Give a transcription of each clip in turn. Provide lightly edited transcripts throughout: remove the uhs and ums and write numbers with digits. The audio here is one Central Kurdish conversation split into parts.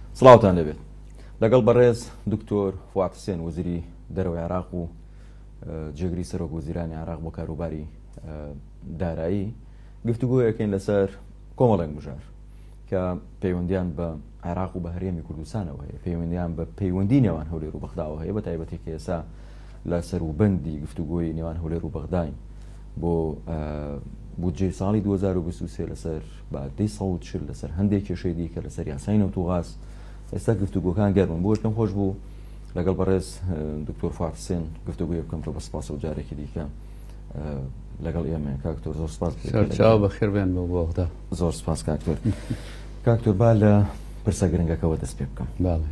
سڵاوتان لەبێت لەگەڵ بەڕێز دکتۆر فواد حوسێن وەزیری دەرەوەی عێراق و جێگری سەرۆک وەزیرانی عێراق بۆ کاروباری دارایی گفتوگۆیەکەین لەسەر کۆمەڵێک بژار کە پەیوەندیان بە عێراق و بە هەرێمی کوردستانەوە هەیە، پەیوەندیان بە پەیوەندی نێوان هەولێر و بەغداوە هەیە، بە تایبەتی کە ئێستا لە سەروبەندی گفتوگۆی نێوان هەولێر و بەغداین بۆ بودجێ ساڵی 2023 لەسەر بە 140 لەسەر هەندێک کێشەی دیکە لەسەر یاسای نەوت و غاز ئێستا گفتوگۆکان گەرمن. بۆ پێم خۆش بوو لەگەڵ بەڕێز دکتۆر فواد حوسێن گفتوگۆی بکەم بە سپاس و جارێکی دیکە لەگەڵ ئێمە. کاکتۆر زۆر سپاس. سەرچاو بەخێر بێن بۆ بەغدا. زۆر سپاس کاکتۆر. کاکتۆر با لە پرسە گرنگەکەوە دەست پێ بکەم. باڵێ.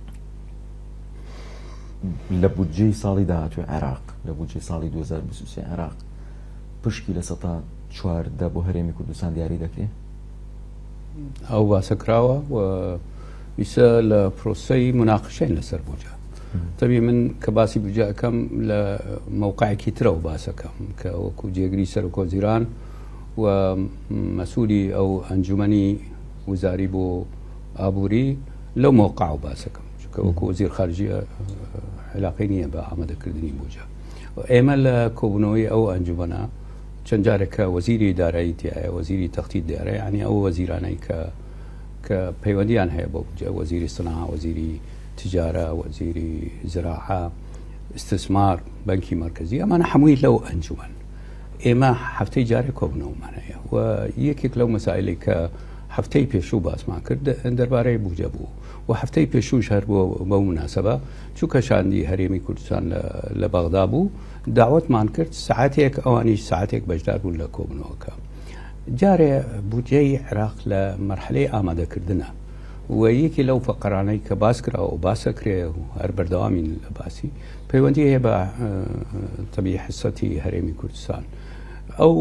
لە بودجێی ساڵی داهاتوێ عێراق، لە بودجێی ساڵی 2023 عێراق پشکی لە سەتا 14 بۆ هەرێمی کوردستان دیاری دەکرێت؟ ئەو باسە کراوە و ویسە لە پرۆسەی مناقشەین لەسەر بوجە. تەبی من کە باسی بوجەکەم لە موقعێکی ترەوە باسەکەم کە وەکو جێگری سەرۆک وەزیران و مەسئولی ئەو ئەنجومەنی وزاری بۆ ئابووری لەو موقع و باسەکەم، چونکە وەکو وەزیر خارجیە علاقەی نییە بە ئامادەکردنی بوجە. ئێمە لە کۆبوونەوەی ئەو ئەنجومەنە چەند جارێکە وەزیری دارایی تایە، وەزیری تەختی دارایی، ینی ئەو وەزیرانەی کە پەیوەندیان هەیە بۆ بوجە، وەزیری سناها، وەزیری تجارە، وەزیری زراعە، استثمار، بەنکی مرکزی، ئەمانە هەمووی لەو ئەنجومەن. ئێمە هەفتەی جارێک کۆبوونەوەمان هەیە و یەکێک لەو مەسائلەی کە هەفتەی پێشوو باسمان کرد دەربارەی بوجە بوو و هەفتەی پێشووش هەر بۆ مناسبە چووکە شاندی هەرێمی کوردستان لە بەغدا بوو، داوەتمان کرد سعاتێک ئەوانیش سعاتێک بەشدار بوون لە کۆبوونەوەکە. جارێ بودجەی عێراق لە مەرحلەی ئامادەکردنە و یەکی لەو فەقەرانەی کە باس کراوە و باسەکرێ و هەر بەردەوامین لە باسی پەیوەندی هەیە بە تەبیعی حسەتی هەرێمی کوردستان. ئەو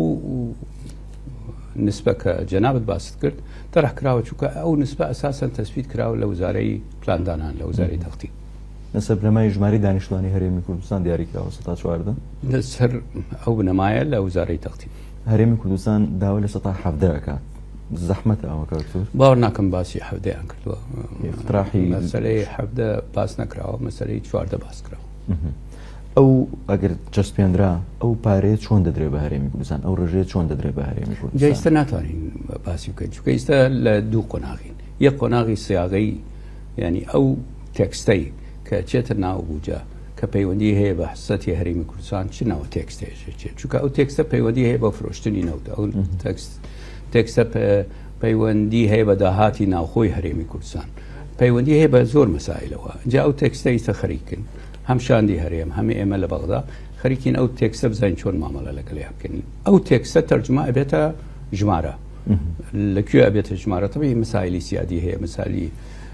نسبە کە جەنابەت باست کرد تەرح کراوە، چونکە ئەو نسبە ئەساسەن تەسبیت کراوە لە وزارەی پلاندانان، لە وزارەی تەختی. لەسەر بنەمای ژماری دانیشتوانی هەرێمی کوردستان دیاری کراوە 14 لەسەر ئەو بنەمایە لە وزارەی تەختی. هەرێمی کوردستان داوا لە 17 دەکات. زەحمەتە ئەوە کاکتۆر؟ باوەڕ ناکەم باسی حەودەیان کردووە. اقتراحی مەسەلەی حەودە باس نەکراوە، مەسەلەی 14 باس کراوە. ئەو ئەگەر چەسپێنرا ئەو پارەیە چۆن دەدرێت بە هەرێمی کوردستان، ئەو ڕژەیە چۆن دەدرێت بە هەرێمی کوردستان؟ جایستە ناتوانین باسی بکەین، چونکە ئێستا لە دوو قۆناغین. یەک قۆناغی سیاغەی، ینی ئەو تێکستەی کە چێتە ناو بوجە کە پەیوەندی هەیە بە حسەتی هەرێمی کوردستان چ ناوە تێکستێژێ، چونکە ئەو تێکستە پەیوەندی هەیە بە فرۆشتنی نەوت، ئەو تێکستە پەیوەندی هەیە بە داهاتی ناوخۆی هەرێمی کوردستان، پەیوەندی هەیە بە زۆر مەسائلەوە. جا ئەو تێکستە ئیستا خەریکن، هەم شاندی هەرێم هەمێ ئێمە لە بەغدا خەریکین ئەو تێکستە بزانین چۆن مامەڵە لەگەڵیا بکەین. ئەو تێکستە تەرجمە ئەبێتە ژمارە، لەکوێ ئەبێتە ژمارە؟ تەبیعی مەسائلی سیادی هەیە، مەسائلی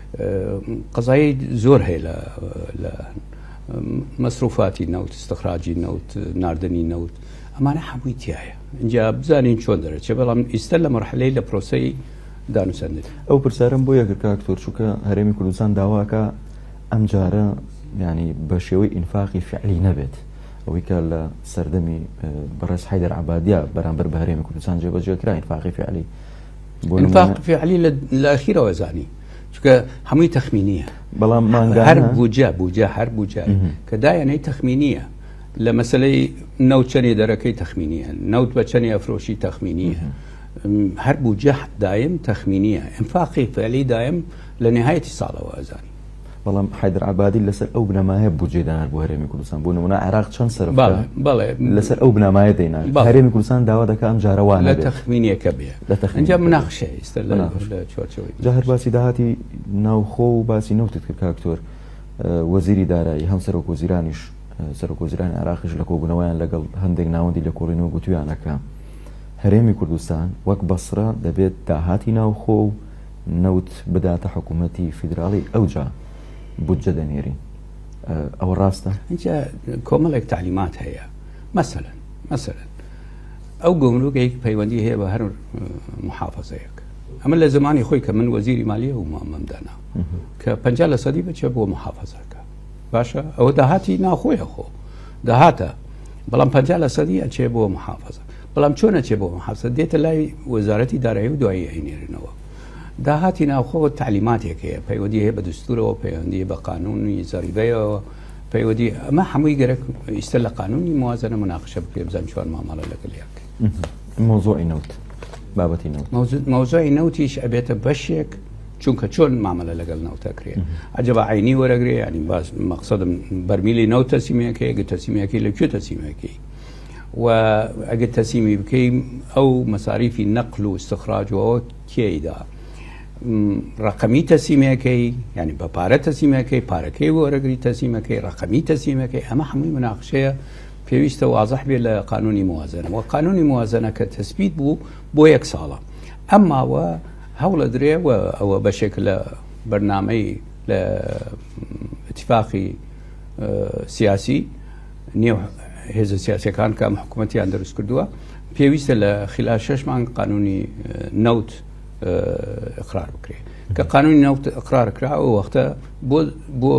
قەزایی زۆر هەیە لە مەسروفاتی نەوت، استخراجی نەوت، ناردنی نەوت، ئەمانە هەمووی تایە. اینجا بزانین چۆن دەرەچێت، بەڵام ئیستا لە مەرحلەی لە پرۆسەی دانووسەندن. ئەو پرسیارم بۆ یەکرد کاکتۆر، چونکە هەرێمی کوردستان داواکە ئەم جارە ینی بە شێوەی ئینفاقی فعلی نەبێت، ئەوەی کە لە سەردەمی بەڕێز حەیدەر عەبادیە بەرامبەر بە هەرێمی کوردستان جێبەجێکرا ئینفاقی فعلی. ئینفاقی فعلی لە ئەخیرەوە زانی، چونکە هەمووی تەخمینیە، بەڵام هەر بوجە هەر بوجە کە دایانەی تەخمینیە. لە مەسلەی نەوت چەنێ دەرەکەی تەخمینیە، نەوت بە چەنێ ئەفرۆشی تەخمینیە، هەر بوجە دایم تەخمینیە، ئینفاقی فعلی دایم لە نهایەتی ساڵەوە ئەزانی. بەڵام حەیدەر عەبادی لەسەر ئەو بنەمایە بودجێ دانار بۆ هەرێمی کوردستان، بۆ نمونە عێراق چەند سەرف لەسەر ئەو بنەمایە دێنان، هەرێمی کوردستان داوا دەکات ئەم جارە وانە لە تەخمینیەکە بێ، اینجا مناقشەیە ئێستا لە چوارچەوەی. جا هەر باسی داهاتی ناوخۆ و باسی نەوتت کرد کاکتۆر، وەزیری دارایی هەم سەرۆک وەزیرانیش، سەرۆک وەزیرانی عێراقیش لە کۆبوونەوەیان لەگەڵ هەندێک ناوەندی لە کۆڵینەوە گوتویانەکە هەرێمی کوردستان وەک بەسرە دەبێت داهاتی ناوخۆ و نەوت بداتە حکوومەتی فیدراڵی ئەوجا بودجە دەنێری. ئەوە ڕاستە؟ اینجا کۆمەڵێک تعلیمات هەیە. مەسەلەن ئەو گۆمرۆگەیەک پەیوەندی هەیە بە هەر محافەزەیەک. ئەمە لە زمانی خۆی کە من وەزیری مالیە و مامەمدانا کە 50% بچێ بۆ محافەزەکە، باشە ئەوە داهاتی ناوخۆیە، خۆ داهاتە، بەڵام 50% ئەچێ بۆ محافەزە. بەڵام چۆن ئەچێ بۆ محافەزە؟ دێتە لای وەزارەتی دارایی و دوایی ئەینێرنەوە. داهاتی ناوخۆ تعلیماتێک هەیە پەیوەندی هەیە بە دستورەوە پەیوەندی بە قانونی زەریبەیەوە پەیوەندی ئەمە هەمووی گەرەک ئیستا لە قانونی موازنە مناقشە بکرێ بزانین چۆن مامەڵە لەگەڵ یاکە. مۆزوعی نەوت بابەتی نەوت مۆزوعی نەوتیش ئەبێتە بەشێک چونکە چۆن مامەلە لەگەڵ نەوتەکرێ ئەجەبە عینی وەرەگرێ ینی باس مەقسەدم بەرمیلی نەوت تەسیمەکەی ئەگە تەسیمەکەی لەکوێ تەسیمەکەی و ئەگە تەسیمی بکەین ئەو مەساریفی نەقل و استخراجەوە کێیدا ڕقمی تەسیمەکەی ینی بە پارە تەسیمەکەی پارەکەی وەرەگری تەسیمەکەی ڕقمی تەسیمەکەی ئەمە هەمووی مناقشەیە پێویستە وازەح بێت لە قانونی موازنە و قانونی موازنە کە تەسبیت بوو بۆ 1 ساڵە ئەماوە هەوڵە درێ و ئەوە بەشێک لە بەرنامەی لە اتفاقی سیاسی نێو هێزە سیاسەکان کە حکوومەتیان دروست کردووە پێویستە لە خلال 6 مانگ قانونی نەوت اقرار بکرێ کە قانونی نەوت اقرار کرا ئەو وەختە بۆ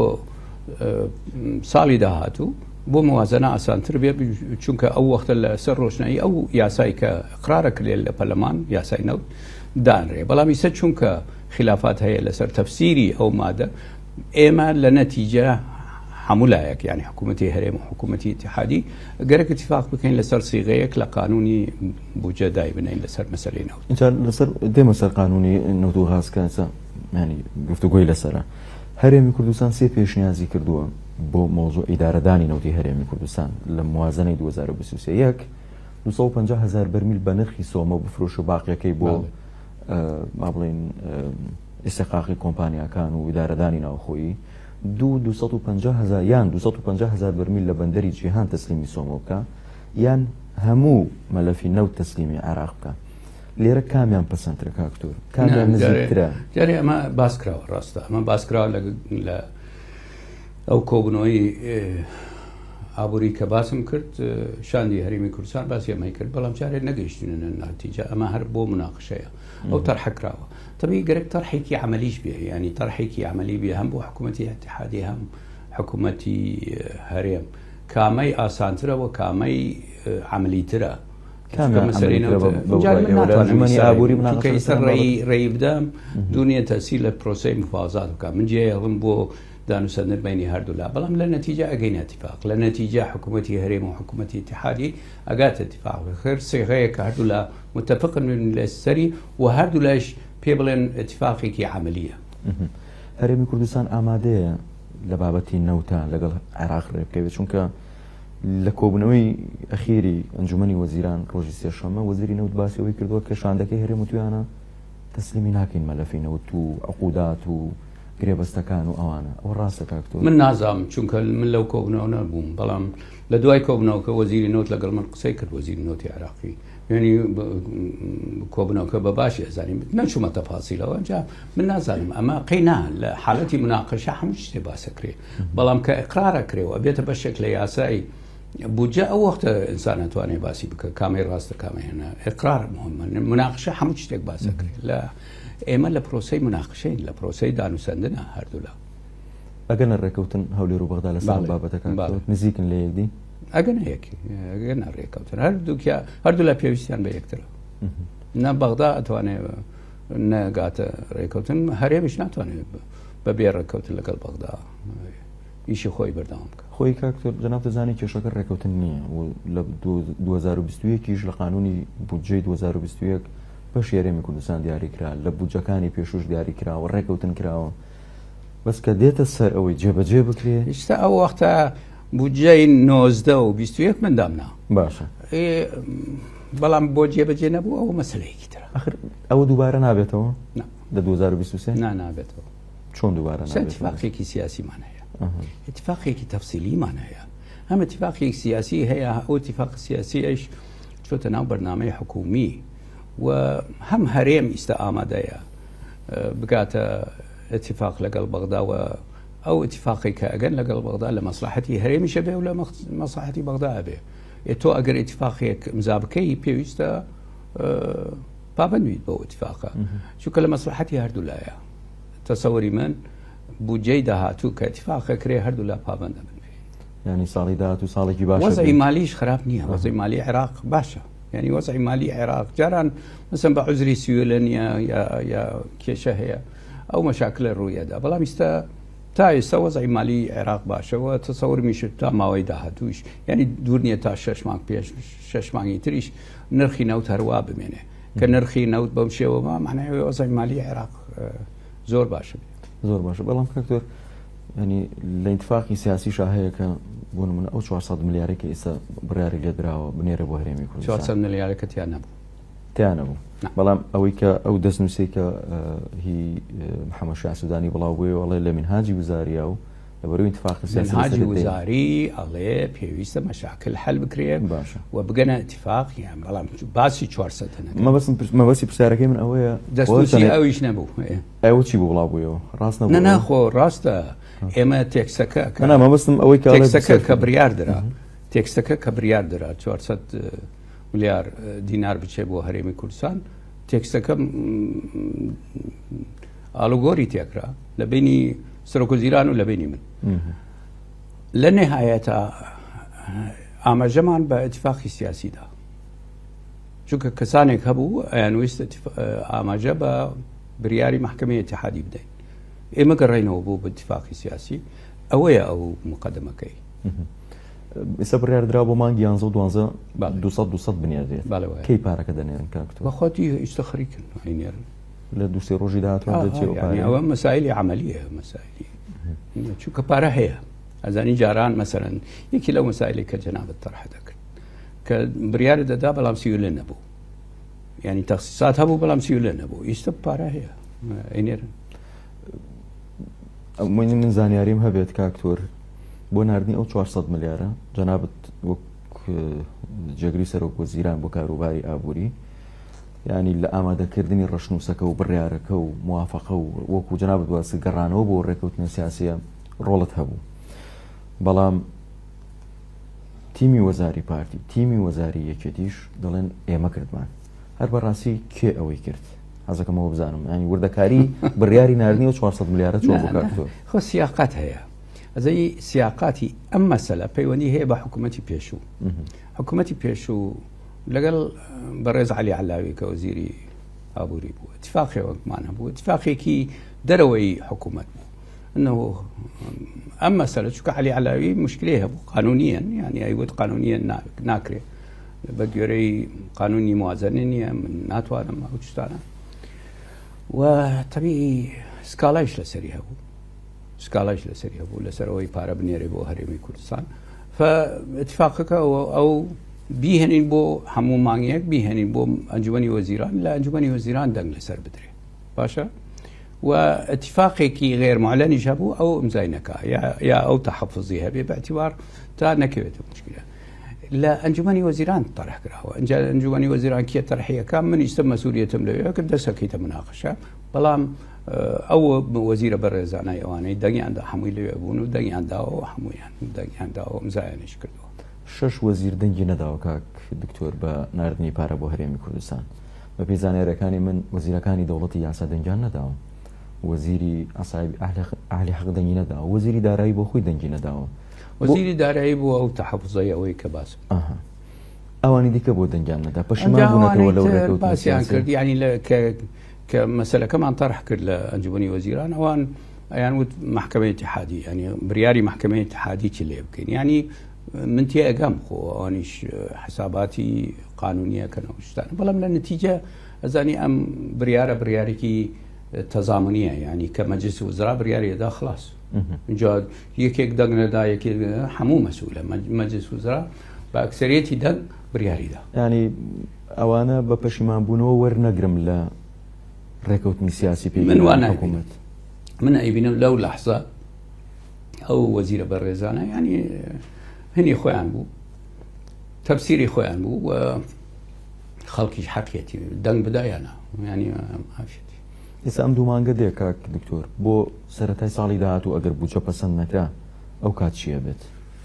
ساڵی داهاتوو بۆ موازنە ئاسانتر بێ چونکە ئەو وەختە لە سەر ڕۆشنایی ئەو یاسایی کە اقرارە کرێت لە پەرلەمان یاسای نەوت دانرێ بەڵام ئیسە چونکە خلافات هەیە لەسەر تەفسیری ئەو مادە ئێمە لە نەتیجە هەموو لایەک ینی حکوومەتی هەرێم و حکوومەتی اتحادی گەرەک اتفاق بکەین لەسەر سیغەیەک لە قانونی بودجە دای بنین لەسەر مەسەلەی نەوت لەسەر دێمە سەر قانونی نەوت و غازکە ینی گفتوگۆی لەسەرە هەرێمی کوردستان 3 پێشنیازی کردووە بۆ مۆزوع ئیدارەدانی نەوتی هەرێمی کوردستان لە موازنەی 2023 یەک 250,000 بەرمیل بە نرخی سۆمە بفرۆش و باقیەکەی بۆ ما بڵێن ئێستێقاقی کۆمپانیاکان و ئیدارەدانی ناوخۆیی 250,000 یان 250,000 بەرمیل لە بەندەری جیهان تەسلیمی سۆمە بکە یان هەموو مەلەفی نەوت تەسلیمی عێراق بکە لێرە کامیان پەسەندترە کاکتۆر کامیان نزیکترە جارێ ئەمە باسکراوە ڕاستە ئەمە باسکراوە لە ئەو کۆبنەوەی ئابووری کە باسم کرد شاندی هەرێمی کوردستان باسی ئەمەی کرد بەڵام جارێ نەگەیشتونە ناتیجە ئەمە هەر بۆ مناقشەیە ئەو تەرحەکراوە طبعی گەرەک تەرحێکی عملیش بێ ینی تەرحێکی عملی بێ هەم بۆ حکوومەتی اتحادی هەم حکوومەتی هەرێم کامەی ئاسانترەوە کامەی عملیترە ڕێی بدەم دوونیە تەسیل لە پرۆسەی مفاوزات بکە من جێڵم بۆ دانوسەندن بینی هەردوولا بەڵام لە نەتیجە ئەگەین اتفاق لە نەتیجە حکوومەتی هەرێم و حکوومەتی اتحادی ئەگات اتفاق خێر سێغەیە کە هەردوولا متفقن لە سەری و هەردوو لەش پێ بڵێن اتفاقێکی عملیە. هەرێمی کوردستان ئامادەیە لە بابەتی نەوتە لەگەڵ عێراق ڕێبکەوێت چونکە لە کۆبنەوەی ئەخیری ئەنجومەنی وەزیران ڕۆژی سێشەمە وەزیری نەوت باسیەوەی کردووە کە شاندەکەی هەرێم و تویانە تەسلیمی ناکەین مەلەفی نەوت و عقودات و گرێبەستەکان و ئەوانە ئەو ڕاستە کاکتۆر من نازام چونکە من لەو کۆبنەوە نەبووم بەڵام لە دوای کۆبنەوەکە وەزیری نەوت لەگەڵ من قسەی کرد وەزیری نەوتی عێراقی ینی کۆبنەوەکە بە باشی ئەزانیم نەچوومە تەفاسیلەوە ئەنجا من نازانم ئەمە قەینا لە حاڵەتی مناقەشە هەموو شتێ باسەکرێ بەڵام کە ئیقرارە کرێەوە بێتە بەشێک لە یاسایی بودجە ئەو وەختە ئینسان ناتوانێت باسی بکە کامی ڕاستە کامی هێنا ئیقرار مهمە مناقشە هەموو شتێک باسەکرێت لە ئێمە لە پرۆسەی مناقشەین لە پرۆسەی دانوسەندنە هەردوولا ئەگەنە ڕێکەوتن هەولێر و بەغدا لەسەر بابەتەکان نزیکن لە یەکدی ئەگەنە یەکی ئەگەنە ڕێکەوتن هەردوو لە پێویستیان بە یەکترە نە بەغدا ئەتوانێت نەگاتە ڕێکەوتن هەرێمیش ناتوانێت بە بێ ڕێکەوتن لەگەڵ بەغدا ئیشی خۆی بەردەوام بکە خۆی کاکتۆر جەناب دەزانی کێشەکە ڕێکەوتن نییە و لە 2021 لە قانونی بودجەی 2021 بەش هەرێمی کوردستان دیاری کرا لە بودجەکانی پێشوش دیاری کراوە ڕێکەوتن کراوە بەس کە دێتە سەر ئەوەی جێبەجێ بکرێ هیچتا ئەو وەختە بودجەی 19 و 21 مندامنا باشە بەڵام بۆ جێبەجێ نەبوو ئەو مەسلەیەکی ترە ئەخر ئەوە دووبارە نابێتەوە لە 2023 نابێتەوە چۆن دووبارە نابێت اتفاقێکی سیاسیمان هەیە اتفاقێکی تەفسیلیمان هەیە هەم اتفاقێکی سیاسی هەیە ئەو اتفاق سیاسیش چۆتە ناو بەرنامەی حکومی و هەم هەرێم ئیستا ئامادەیە بگاتە اتفاق لەگەڵ بەغداوە ئەو اتفاقی کە ئەگەن لەگەڵ بەغدا لە مەسلحەتی هەرێمیشە بێ و لە مەسلحەتی بەغدا بێ تۆ ئەگەر اتفاقێک امزا بکەی پێویستە پابند بیت بەو اتفاقە چونکە لە مەسلحەتی هەردوو لایە تەسەوەری من بودجەی داهاتوو کە اتفاقە کرێ هەردوو لا پابندە بن ینی ساڵی داهاتوو ساڵێکی باشە وەزعی مالیش خراپ نییە وەزعی مالی عێراق باشە يعني وضعی مالی عێراق جاران مثلا بە عزری سیولەنیا یا کێشە هەیە ئەو مەشاکلە ڕوویەدا بەڵام تا ئێستا وەزعی مالی عێراق باشەوە تەسەور میشت تا ماوەی داهاتووش یعنی دوور نییە تا 6 مانگ پێش 6 مانگی تریش نرخی نەوت هەروە بمێنێ کە نرخی نەوت بەم شێوەوە معناوی وەزعی مالی عێراق زۆر باشە زۆر باشە بەڵام کاکتۆر ینی لە ئینتفاقی سیاسیش هەیە کە بۆ نمونە ئەو 400 ملیارێکی ئێستا بڕیاری لێ درراوە بنێرە بۆ هەرێمی کوردستان 400 ملیارەکە تیان نەبوو تیان نەبوو بەڵام ئەوەی کە ئەو دەستنووسێ کە هی محەممەد شاه سوودانی بڵاو بووێ وڵێ لە منهاجی وزاریە و لەبەرەوەی ئینتفاقی سیاسی منهاجی وزاری ئەڵێ پێویستە مەشاکل حل بکرێ باشە و بگەنە ئیتفاقیان بەڵام باسی 400 مەبەستی پرسیارەکەی من ئەوەیە دەستنووسی ئەویش نەبوو ئەوە چی بوو بڵاو بوویەوە ڕاست نەبوو نەخۆ ڕاستە ئێمە تێکسەکە مەبەستم ئەوەی تێکسەکە کە بڕیار درا تێکسەکە کە بڕیار درا 400 ملیار دینار بچێ بۆ هەرێمی کوردستان تێکسەکە ئالوگۆری تێکرا لە بینی سەرۆکوەزیران و لە بینی من لە نێهایەتە ئاماژەمان بە ئیتفاقی سیاسیدا چونکە کەسانێک هەبوو ئەیانویست ئاماژە بە بریاری محکمەی ئیتیحادی بدەین ئێمە گەڕێنەوە بوو بە ئیتفاقی سیاسی ئەوەیە ئەو مقدمەکەی ئێستا بڕیار درا بۆ مانگی 11 200 بنێردێت کەی پارەکە دەنێرن کاکتۆر بەخۆتی ئیشتە خەریکن هەینێرن لە دووسێ ڕۆژی داهاتوە ئەوە مەسایلی عملیە مەسایلی چونکە پارە هەیە ئەزانی جاران مەسەرەن یەکی لەو مەسایلی کە جەنابەت تەرح دەکرد کە بڕیارە دەدا بەڵام سیولە نەبوو ینی تەخسیسات هەبوو بەڵام سیولە نەبوو ئیستا پارە هەیە ئەینێرن من زانیاریم هەبێت کاکتۆر بۆ نردنی ئەو 400 ملیارە جەنابەت وەک جێگری سەرۆکوەزیران بۆ کاروباری ئابووری ینی لە ئامادەکردنی ڕەشنووسەکە و بڕیارەکە و موافقە و وەکو جەنابەت واسی گەڕانەوە بۆ ڕێکەوتنە سیاسیە ڕۆڵت هەبوو بەڵام تیمی وەزاری پارتی تیمی وەزاری یەکێتیش دەڵێن ئێمە کردمان هەر بەڕاستی کێ ئەوەی کرد حەزەکەمەوە بزانم ینی وردەکاری بڕیاری نردنی و 400 ملیارە چۆن بۆ کاکتۆر خۆ سیاقات هەیە ئەزەی سیاقاتی ئەم مەسەلە پەیوەندی هەیە بە حکوومەتی پێشوو حکوومەتی پێشوو لەگەڵ بەڕێز عەلی عەلاوی کە وەزیری ئابووری بوو اتفاقێکمان هەبوو اتفاقێکی دەرەوەی حکوومەت بوو ئەنەوە ئەم مەسەلە چونکە عەلی عەلاوی مشکلەی هەبوو قانونیەن یعنی ئەیوت قانونیەن ناکرێت بە گوێرەی قانونی موازنە نییە من ناتوانم ئەو شتانە و تەبیعی سکاڵایش لەسەری هەبوو سکاڵایش لەسەری هەبوو لەسەرەوەی پارە بنێرێ بۆ هەرێمی کوردستان فاتفاقەکە ئەو بیهێنین بۆ هەموو مانگیەک بیهێنین بۆ ئەنجومەنی وەزیران لە ئەنجومەنی وەزیران دەنگ لەسەر بدرێ باشە و اتفاقێکی غێر معلەنیش هەبوو ئەو ئیمزای نەکا یا ئەو تەحەفوزی هەبێ باعتیبار تا نەکەوێتە مشکلە لە ئەنجومەنی وەزیران طرح کراوە ئەنجا ئەنجومەنی وەزیران کێ طرحیەکە من ئیستە مەسئولیەتم لەوەیە کە دەسەکەیتە مناقەشە بەڵام ئەو وەزیرە بەڕێزانای ئەوانەی دەنگیاندا هەمووی لەوێ بوون و دەنگیانداوە هەموویان دەنگیانداوە ئیمزایانش کردەوە 6 وەزیر دەنگی نەداوە کاک دکتۆر بە نردنی پارە بۆ هەرێمی کوردستان بە پێی زانێرەکانی من وەزیرەکانی دەوڵەتی یاسا دەنگیان نەداوە وەزیری ئاسایبی ئاهلی حەق دەنگی نەداوە وەزیری دارایی بۆ خۆی دەنگی نەداوە وەزیری دارایی بووە ئەو تەحەفوزەی ئەوەی کە باس ئەوانی دیکە بۆ دەنگیان نەدا پەشیمان بوونەتەوە لەو ڕێکەوتنە باسییان کرد ینی کە مەسەلەکەمان طرح کرد لە ئەنجومەنی وەزیران ئەوان ئەیان وت محکمەی ئیتیحادی ینی بڕیاری محکمەی ئیتیحادی چی لێ بکەین ینی من تێئەگەم خۆ ئەوانیش حساباتی قانونیەکەنەوە شتانە بەڵام لە نتیجە ئەزانی ئەم بڕیارێکی تەزامنیە ینی کە مەجلس وزرا بڕیارێدا خلاص اینجا یەکێک دەنگ نەدا یەکێک هەموو مەسئولە مەجلس وزرا بە ئەکسەریەتی دەنگ بڕیاریدا ینی ئەوانە بە پەشیمان بوونەوە وەرنەگرم لە ڕێکەوتنی سیاسی پێ من وانە حکوومەت من ئەیبینم لەو لەحزە ئەو وەزیرە بەڕێزانە ینی هەنی خۆیان بوو تەفسیری خۆیان بوو و خەڵکیش حەقیەتی دەنگ بدایانە ینی ئافێتی ئێستا ئەم دوو مانگە دێ کاک دکتۆر بۆ سەرەتای ساڵی داهاتوو ئەگەر بووچە پەسەند نەکرا ئەو کات چیە بێت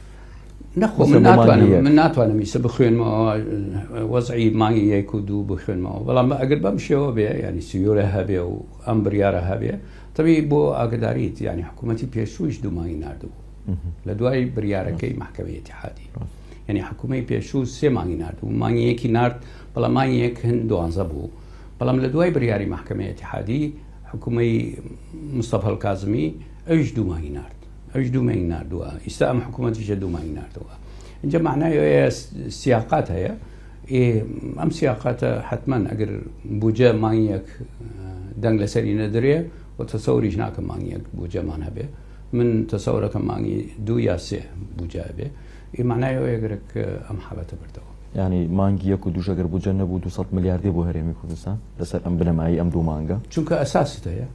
نەخۆ من ناتوانم ئیسە بخوێنمەوە وەزعی مانگی 1 و 2 بخوێنمەوە بەڵام ئەگەر بەم شێوە بێ ینی سیۆرە هەبێ و ئەم بڕیارە هەبێ تەبیعی بۆ ئاگداریت ینی حکوومەتی پێشوویش دوو مانگی ناردبوو لە دوای بڕیارەکەی محکمەی ئیتیحادی یعنی حکوومەی پێشوو 3 مانگی نرد و مانگیەکی نرد بەڵام مانگیەک هەن 12 بوو بەڵام لە دوای بڕیاری محکمەی اتحادی حکوومەی مستەفا الکاظمی ئەویش 2 مانگی نرد ئەویش 2 مانگی نردووە ئیستا ئەم حکوومەتیشە 2 مانگی نردووە اینجا معنای سیاقات هەیە ئەم سیاقاتە حتمما ئەگەر بودجە مانگیەک دەنگ لەسەری نەدرێ و تەسەوریش ناکەم مانگیەک بودجەمان هەبێ من تەسەورەکەم مانگی 2 یا 3 بودجە هەبێ معنای ئەگەرێک ئەم حالەتە بردەوە ینی مانگی 1 و 2 ئەگەر بودجە نەبوو 200 میلیاردی بۆ هەرێمی کوردستان لەسەر ئەم بنەمایی ئەم 2 مانگە چونکە ئەساست هەیە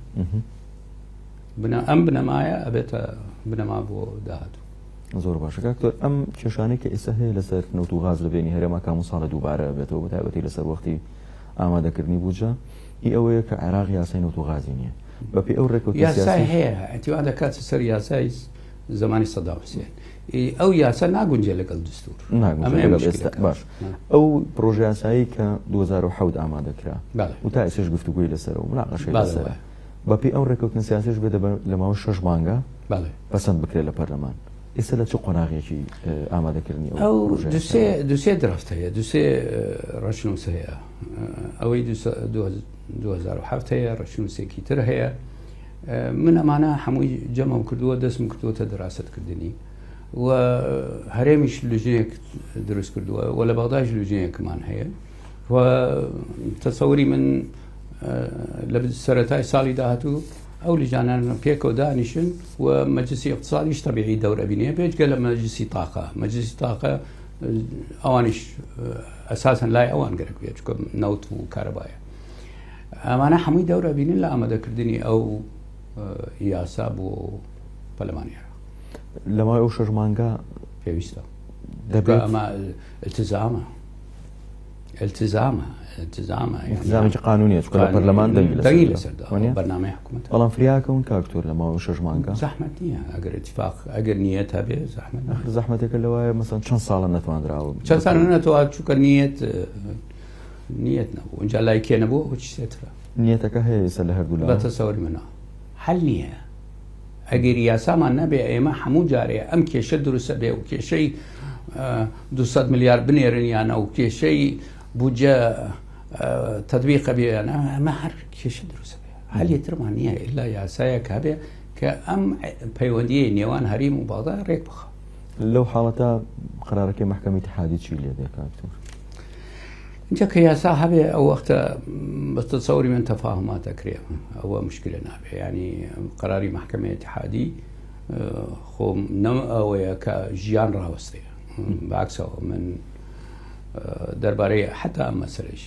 ئەم بنەمایە ئەبێتە بنەما بۆ داهاتوو زۆر باشە کاکتۆر ئەم کێشانەی کە ئێستا هەیە لەسەر نەوت و غاز لە بینی هەرێما کام ساڵە دووبارە بێتەوە بەتایبەتی لەسەر وەختی ئامادەکردنی بودجە ئەوەیە کە عێراق یاسای نەوت و غازی نییە بەپێی ئەو ڕێکەوتی یاسای هەیە ئەتیوا دەکات سەر یاسای زمانی سەدام حوسێن ئەو یاسا ناگونجێ لەگەڵ دستور باش ئەو پرۆژه یاسایی کە 2007 ئامادەکرا و تا ئێسش گفتوگوی لەسەرەوە مناقەشەی لەسەرە بەپێی ئەو ڕێکەوتن سیاسیش بێت لە ماوە 6 مانگە پەسەند بکرێت لە پەرلەمان ئێستا لە چ قۆناغێکی ئامادەکردنی ئەو دوسێ درافت هەیە دوسێ ڕەشنووس هەیە ئەوەی 2007 هەیە ڕەشنووسێکی تر هەیە من ئەمانە هەمووی جەمەم کردووە دەستم کردووەتە دراستکردنی و هەرێمیش لوژنێک دروست کردووە و لە بەغداش لوژنێکمان هەیە و تەسەوری من لە سەرەتای ساڵی داهاتوو ئەو لیژانان پێکەوە دانیشن و مەجلیسی اقتصادیش تەبیعی دەورەبینێ پێچگە لە مەجلیسی تاقە ئەوانیش ئەساساً لای ئەوان گەرەک بێت چکە نەوت و کارەبایە ئەمانە هەمووی دەورەبینن لە ئامادەکردنی ئەو یاسا بۆ پەرلەمانی عێراق لە ماوەی ئەو 6 مانگە پێویستە دەبێت ئەمە التزامێکی قانونیە چکە لە پەرلەمان دەنگی لەسەردا بەرنامەی حکوومەت بەڵام فریاکەون کاکتۆر لە ماوەی 6 مانگە زەحمەت نییە ئەگەر اتفاق ئەگەر نیەت هەبێ زەحمەتێکە لەوایە مەسەڵەن چەند ساڵە نەتوانراوە چەند ساڵ نەتەوە چووکە نیەت نەبوو اینجا لای کێ نەبوو هیچ سێترە نیەتەکە هەیە ئێستا لە هەردوو بە تەسەوری منە هەل نییە ئەگەر یاسامان نەبێ ئێمە هەموو جارێ ئەم کێشە دروستە بێ و کێشەی 200 میلیارد بنێرن یانە و کێشەی بودجە تطبیقە بێنە ئەمە هەر کێشە دروستە بێ هەلی ترمان نییە ئللا یاسایەک هەبێ کە ئەم پەیوەندیە نێوان هەریم و باڵدا ڕێک بخە لەو حاڵەتە قەرارەکەی محکەمەی اتحادی چی لێ دەکاتور اینجا کە یاسا هەبێ ئەو وەختە بە تەسەوری من تەفاهمات دەکرێ ئەوە مشکلە نابێ ینی قەراری محکەمەی اتحادی خۆم نەم ئەوەیە کە ژیان ڕاوەستەیە بەعکسەوە من دەربارەی حتا ئەم مەسەلەش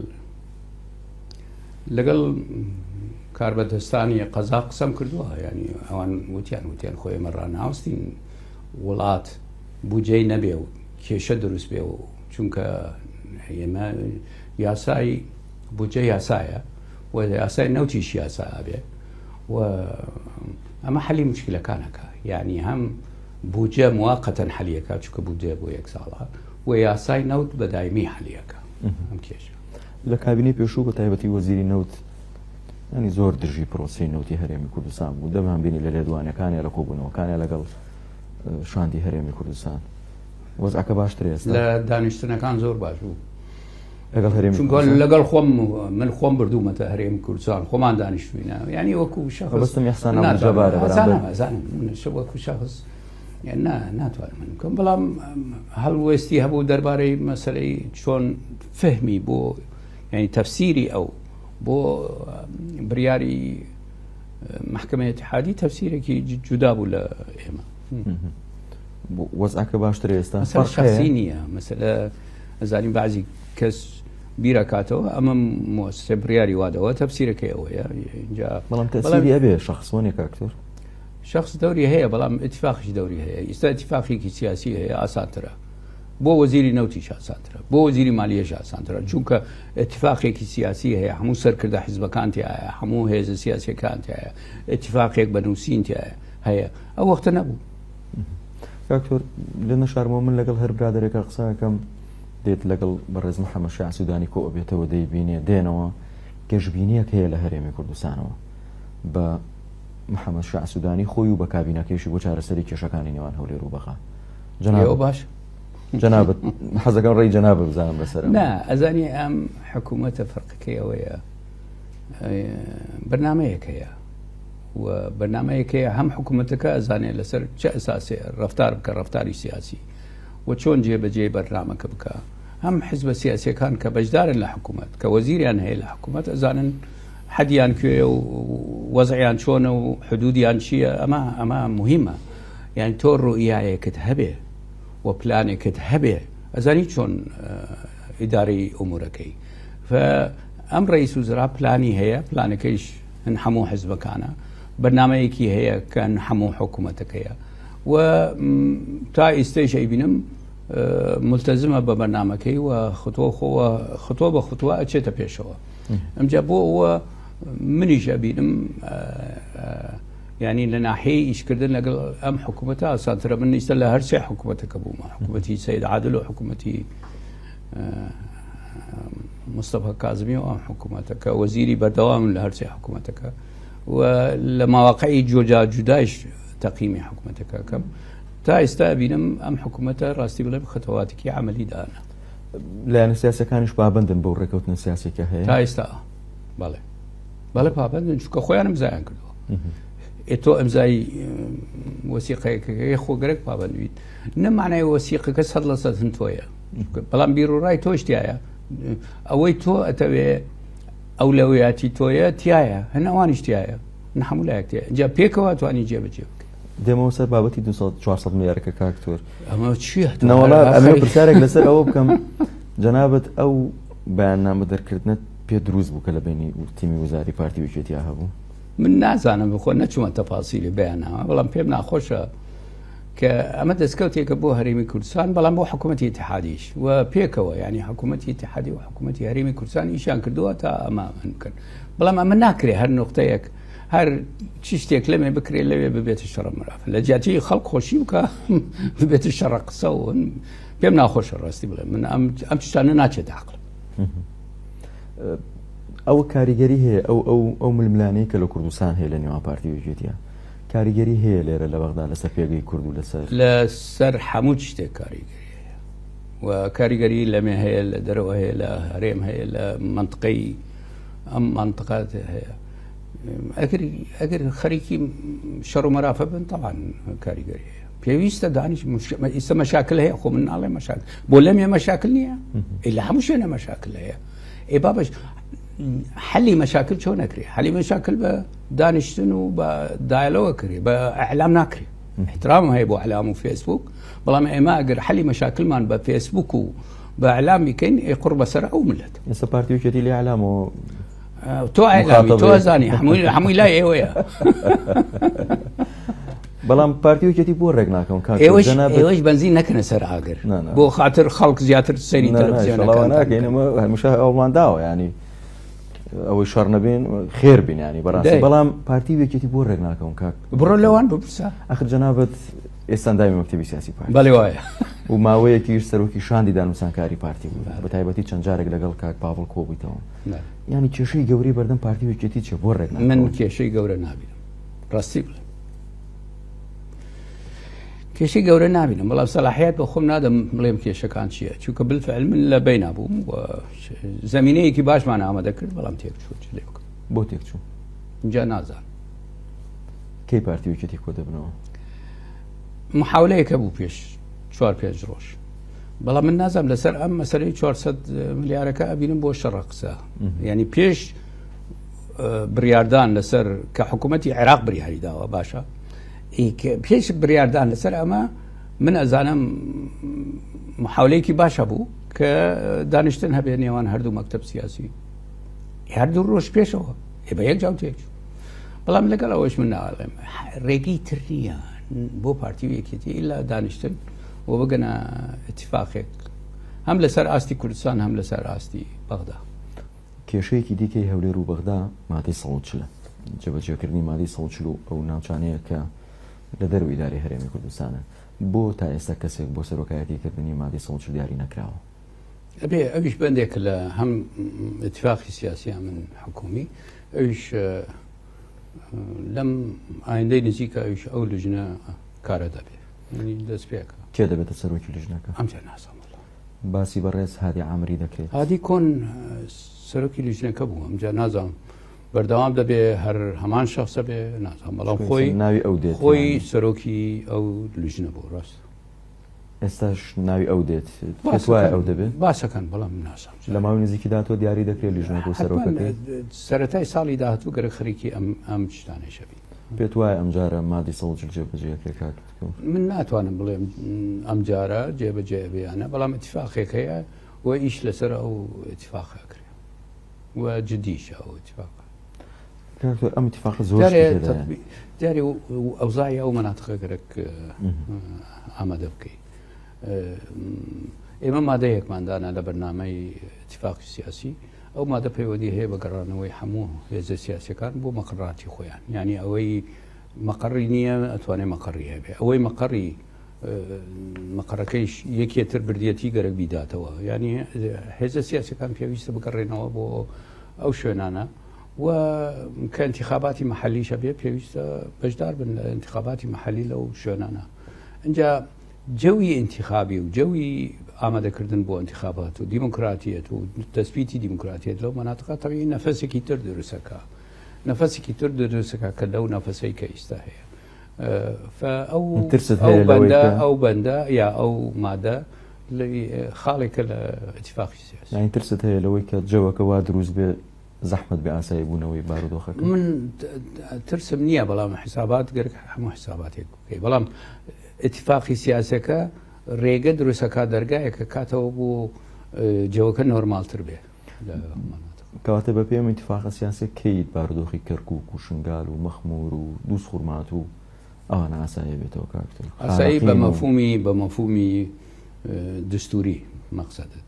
لەگەڵ کاربەدەستانی قەزا قسەم کردووە ینی ئەوان وتیان خۆی ئێمە ڕاناوەستین وڵات بودجەی نەبێ و کێشە دروست بێ و چونکە ئێمە یاسای بودجە یاسایە و یاسای نەوتیش یاسا بێ و ئەمە حەلی مشکلەکانەکە یعنی هەم بودجە موواقەتەن حەلیەکە چونکە بودجە بۆ 1 ساڵە و یاسای نەوت بە دایمی حەلیەکە ئەم کێشە لە کابینەی پێشوو بە تایبەتی وەزیری نەوت ینی زۆر دژی پرۆسی نەوتی هەرێمی کوردستان بوو دەمان بینی لە لێدوانەکانە لە کۆبوونەوەکانە لەگەڵ شاندی هەرێمی کوردستان وەزعەکە باشتر ئێستا لە دانیشتنەکان زۆر باش بوو لەگەڵ هەرێمی لەگەڵ خۆم من خۆم بردوومەتە هەرێمی کوردستان خۆمان دانیشتوینە ینی وەکو شەخص وەکو شەخص ناتوانم من بکەم بەڵام هەڵوێستی هەبوو دەربارەی مەسەلەی چۆن فهمی بۆ ینی تەفسیری ئەو بۆ بڕیاری محکەمەی اتحادی تەفسیرێکی جودا بوو لە ئێمە وەزعەکە باشتر ئێستا شخصی نییە مەسەلە ئەزانین بەعزی کەس بیرەکاتەوە ئەمە مؤسسە بڕیاری وادەوە تەفسیرەکەی ئەوەیە اینجا بەڵام تەفسیری ئەبێ شخصوانێک کاکتۆر شخص دەوری هەیە بەڵام ئیتفاقیش دەوری هەیە ئێستا ئیتفاقێکی سیاسی هەیە ئاسانترە بۆ وەزیری نەوتیش ئاسانترە بۆ وەزیری مالیەش ئاسانترە چونکە ئیتفاقێکی سیاسی هەیە هەموو سەرکردە حیزبەکان تایە هەموو هێزە سیاسیەکان تایە ئیتفاقێک بەنووسین هەیە ئەو وەختە نەبوو کاکتۆر لە نەشارمەوە من لەگەڵ هەر برادێکە قسەکەم دێت لەگەڵ بەڕێز محەممەد شیع سوودانی کۆ بێتەوە دەیبینێ دێنەوە گەشتبینیەک هەیە لە هەرێمی کوردستانەوە بە محەممەد شیع سوودانی خۆی و بە کابینەکەیشی بۆ چارەسەری کێشەکانی نێوان هەولێر و بەخا جەناب باش جنابت حەزەکەم ڕێی جەنابە بزانم بەسەر نا ئەزانی ئەم حکوومەتە فەرقەکەیەوەیە بەرنامەیەک هەیە و بەرنامەیەکەیە هەم حکوومەتەکە ئەزانێت لەسەر چه ئەساسێ ڕەفتار بکە ڕەفتاری سیاسی و چۆن جێبەجێ بەرنامەکە بکە هەم حزبە سیاسیەکان کە بەشدارن لە حکوومەت کە وەزیریان هەیە لە حکوومەت ئەزانن حەدیان کوێ و وەزعیان چۆنە و حدودیان چییە ئەمە مهمە یعنی تۆ ڕوئیایەکت هەبێ و پلانێکت هەبێ ئەزانی چۆن ئیدارەی ئومورەکەی ئەم ڕئیس وزرا پلانی هەیە پلانەکەیش هەن هەموو حزبەکانە بەرنامەیەکی هەیە کە هەموو حکوومەتەکەیە و تا ئێستەش ئەیبینم ملتەزمە بە بەرنامەکەی و خطوە بە خطوە ئەچێتە پێشەوە ئەمجا بۆ ئەوە منیش ئەبینم ینی لە ناحەیە ئیشکردن لەگەڵ ئەم حکوومەتە ئاسانترە من نیستە لە هەر سێ حکوومەتەکە بوومە حکوومەتی سەید عادل و حکوومەتی مستەفا کاظمی و ئەم حکوومەتەکە وەزیری بەردەوام لە هەر سێ حکوومەتەکە و لە ماواقعی جۆجا جودایش تەقیمی حکوومەتەکە کەم تا ئێستا بینم ئەم حکوومەتە ڕاستی بڵێ خەتەواتێکی عملی دانا لایەنە سیاسەکانیش پابندن بۆ ڕێکەوتنە سیاسێکە هەیە تا ئێستا بەڵێ پابندن چونکە خۆیانم زایان کردەوە تۆ ئەمزای وەسیقەیەکەکەی خۆگەرەك پابندویت نەمانای وەسیقەکە 100% هەن تۆیە بەڵام بیرڕای تۆشتایە ئەوەی تۆ ئەتەوێ ئەولەویاتی تۆیە تایە هەن ئەوانیش تایە هەموو لایەکتەیە اینجا پێکەوە توانی جێبەجێ بکە دێمەوە سەر بابەتی 400 میلیارەکە کاکتۆر ئەمە چییە نەوەڵا ئەمە پرسیارێک لەسەر ئەوە بکەم جەنابەت ئەو بەیاننامە دەرکردنت پێ دروست بوو کە لە بینی تیمی وزاری پارتی وێکێتیا هەبوو من نازانم بخۆ نەچوومە تەفاسیلی بەیاننامە بەڵام پێم ناخۆشە کە ئەمە دەستکەوتێکە بۆ هەرێمی کوردستان بەڵام بۆ حکوومەتی اتحادیش و پێکەوە ینی حکوومەتی اتحادی و حکوومەتی هەرێمی کوردستان ئیشان کردووە تا ئەمە بکەن بەڵام ئەمە ناکرێ هەر نقطەیەک هەر چی شتێک لەمێ بکرێت لەوێ ببێتە شەڕە مرافە لە جیاتی خەڵک خۆشی بکە ببێتە شەڕە قسە و پێم ناخۆشە ڕاستی بڵێ من ئەم تشتانە ناچێت عقلم ئەوە کاریگەری هەیە ئەو ململانەی کە لە کوردستان هەیە لە نێوان پارتی وێکێتیا کاریگەری هەیە لێرە لە بەغدا لەسەر پێگەی کورد و لەسەر هەموو شتێک کاریگەری هەیە و کاریگەری لەمێ هەیە لە دەرەوە هەیە لە هەرێم هەیە لە منطقەی ئەم منطقات هەیە ئەگەر خەریکی شەڕ و مەرافە بن تەوان کاریگەری هەیە پێویستە دانیش ئێستا مەشاکل هەیە خۆ من ناڵێ مەشاکل بۆ لەمێ مەشاکل نییە لە هەموو شوێنە مەشاکل هەیە بابش حلی مەشاکل چۆن نەکرێ حلی مەشاکل بە دانیشتن و بە دایلەوە کردێ بە ئەعلام ناکرێ احترام هەیە بۆ ئەعلام و فێسبوک بەڵام ئێمە ئەگەر حلی مەشاکلمان بە فێسبوک و بە ئەعلام بکەین قڕ بەسەر ئەو ملت ئێستا پارتی وێکێتی لێ ئەعلام و تۆ ئەعلامی تۆ زانی هەمووی لای ئێوەیە بەڵام پارتی وێکێتی بۆ ڕێک ناکەم ئێوەش بەنزین نەکەنە سەر ئاگر بۆ خاطر خەڵک زیاتر سەیری تەلەڤیزیۆنەکەن هەمیشە ئەومان داوە ینی ئەوەی شەڕ نەبین خێر بین ینی بەڕاستی بەڵام پارتی وێکێتی بۆ ڕێک ناکەم کاک بڕۆ لەوان بپرسە ئەخر جەنابەت ئێستا دامی مەکتەبی سیاسی پارتی بەڵێ وایە و ماوەیەکیش سەرۆکی شاندی دانووسانکاری پارتی بوو بە تایبەتی چەند جارێک لەگەڵ کاک پاڤڵ کۆبوویتەوە ینی کێشەی گەوری بەردەم پارتی وێکێتی چێ بۆ ڕێک من کێشەی گەورە نابینم ڕاستی بڵێ کێشەی گەورە نابینم بەڵام سەلاحیات بە خۆم نادەم بڵێم کێشەکان چییە چونکە بالفعل من لە بین نابووم و زەمینەیەکی باشمان ئامادە کرد بەڵام تێکچوو لێ بکەم بۆ تێکچوو اینجا نازان کەی پارتی وێکێتی کۆ دەبنەوە محاولەیەکە بوو پێش 4-5 ڕۆژ بەڵام من نازانم لەسەر ئەم مەسەلەی 400 ملیارەکە ئەبینم بۆ شەڕە قسە ینی پێش بڕیاردان لەسەر کە حکوومەتی عێراق بڕیاری داوە باشە پێش بڕیاردان لەسەر ئەمە من ئەزانم محاولەیەکی باشە بوو کە دانیشتن هەبێ نێوان هەردوو مەکتەب سیاسی هەردوو ڕۆژ پێشەوە بە یەک جاو تێک بەڵام لەگەڵ ئەوەش من ناڵێم ڕێگەی تر نییە بۆ پارتی وێکێتی ئیلا دانیشتن و بگەنە اتفاقێک هەم لەسەر ئاستی کوردستان هەم لەسەر ئاستی بەغدا کێشەیەکی دیکەی هەولێر و بەغدا مادەی 140 جێبەجێکردنی مادەی 140 ئەو ناوچانەیە کە لە دەروی ئیدارەی هەرێمی کوردستانە بۆ تا ئێستا کەسێک بۆ سەرۆکایەتیکردنی مادەی 140 دیاری نەکراوە ئەویش بەندێک لە هەم اتفاقی سیاسی من حکومی ئەویش لەم ئایندەی نزیکە ئەویش ئەو لژنە کارە دەبێت دەست پێکە کێ دەبێتە سەرۆکی لیژنەکە؟ ئەمجا نازانم باسی بەڕێز هادی عامری دەکرێت. هادی کۆن سەرۆکی لیژنەکە بوو، ئەمجا نازانم بەردەوام دەبێ هەر هەمان شخصە بێ نازانم، بەڵام خۆی ناوی ئەو دێت، خۆی سەرۆکی ئەو لیژنە بوو. ڕاست ئێستاش ناوی ئەو دێت، پێت وایە ئەو دەبێت؟ باسەکەن، بەڵام نازانم لە ماوەی نزیکیدا تۆ دیاری دەکرێت لیژنەکە و سەرۆکەکەی سەرەتای ساڵی داهاتوو گەرە خەریکی ئەم شتانەشە بی. پێت وایە ئەم جارە مادی سەڵ جێبەجێەکرێت کاک؟ من ناتوانم بڵێم ئەم جارە جێبەجێ بێیانە، بەڵام اتفاقێک هەیە و ئیش لەسەر ئەو اتفاقە کرێ و جدیشە ئەو اتفاق. ئەم اتفاق زۆر دیاری ئەوزای ئەو مەناتقە گەرەک ئامادە بکەیت. ئێمە مادەیەکماندانە لە بەرنامەی اتفاقی سیاسی، ئەو مادە پەیوەندی هەیە بە گەڕانەوەی هەموو هێزە سیاسەکان بۆ مەقڕاتی خۆیان، ینی ئەوەی مەقڕی نییە ئەتوانێت مەقڕی هەبێ، ئەوەی مەقڕەکەیش یەکێتر بردیەتی گەرەک بیداتەوە، ینی هێزە سیاسەکان پێویستە بگەڕێنەوە بۆ ئەو شوێنانە و کە انتخاباتی محلیشە بێ پێویستە بەشدار بن لە انتخاباتی محلی لەو شوێنانە. اینجا جەوی انتخابی و جەوی ئامادەکردن بۆ انتخابات و دیموکراتیەت و دەستپیتی دیموکراتیەت لەو مەناتقە تەبیعی نەفەسێکی تر دروستەکە، نەفەسێکی تر دروستەکە کە لەو نەفەسەی کە ئێستا هەیە. ئەو بەندە یا ئەو مادە خاڵێکە لە اتفاقی سیاسی. یانی ترست هەیە لەوەی کە جەوەکە وا دروست بێ زەحمەت بێ ئاسایی بوونەوەی بارودۆخەکە؟ من ترسم نییە، بەڵام حسابات گەرک هەموو حساباتێک بکەی، بەڵام اتفاقی سیاسەکە ڕێگە دروستەکە دەرگایەکە کاتەوە بۆ جەوەکە نۆرمالتر بێ. کەواتە بە پێم اتفاقە سیاسی کەیت بارودۆخی کەرکووک و شنگال و مەخمور و دووس خوڕمات و ئەوانە ئاسایی بێتەوە کاکتۆر؟ ئاسایی بە مەفهومی دستوری مەقسەدت.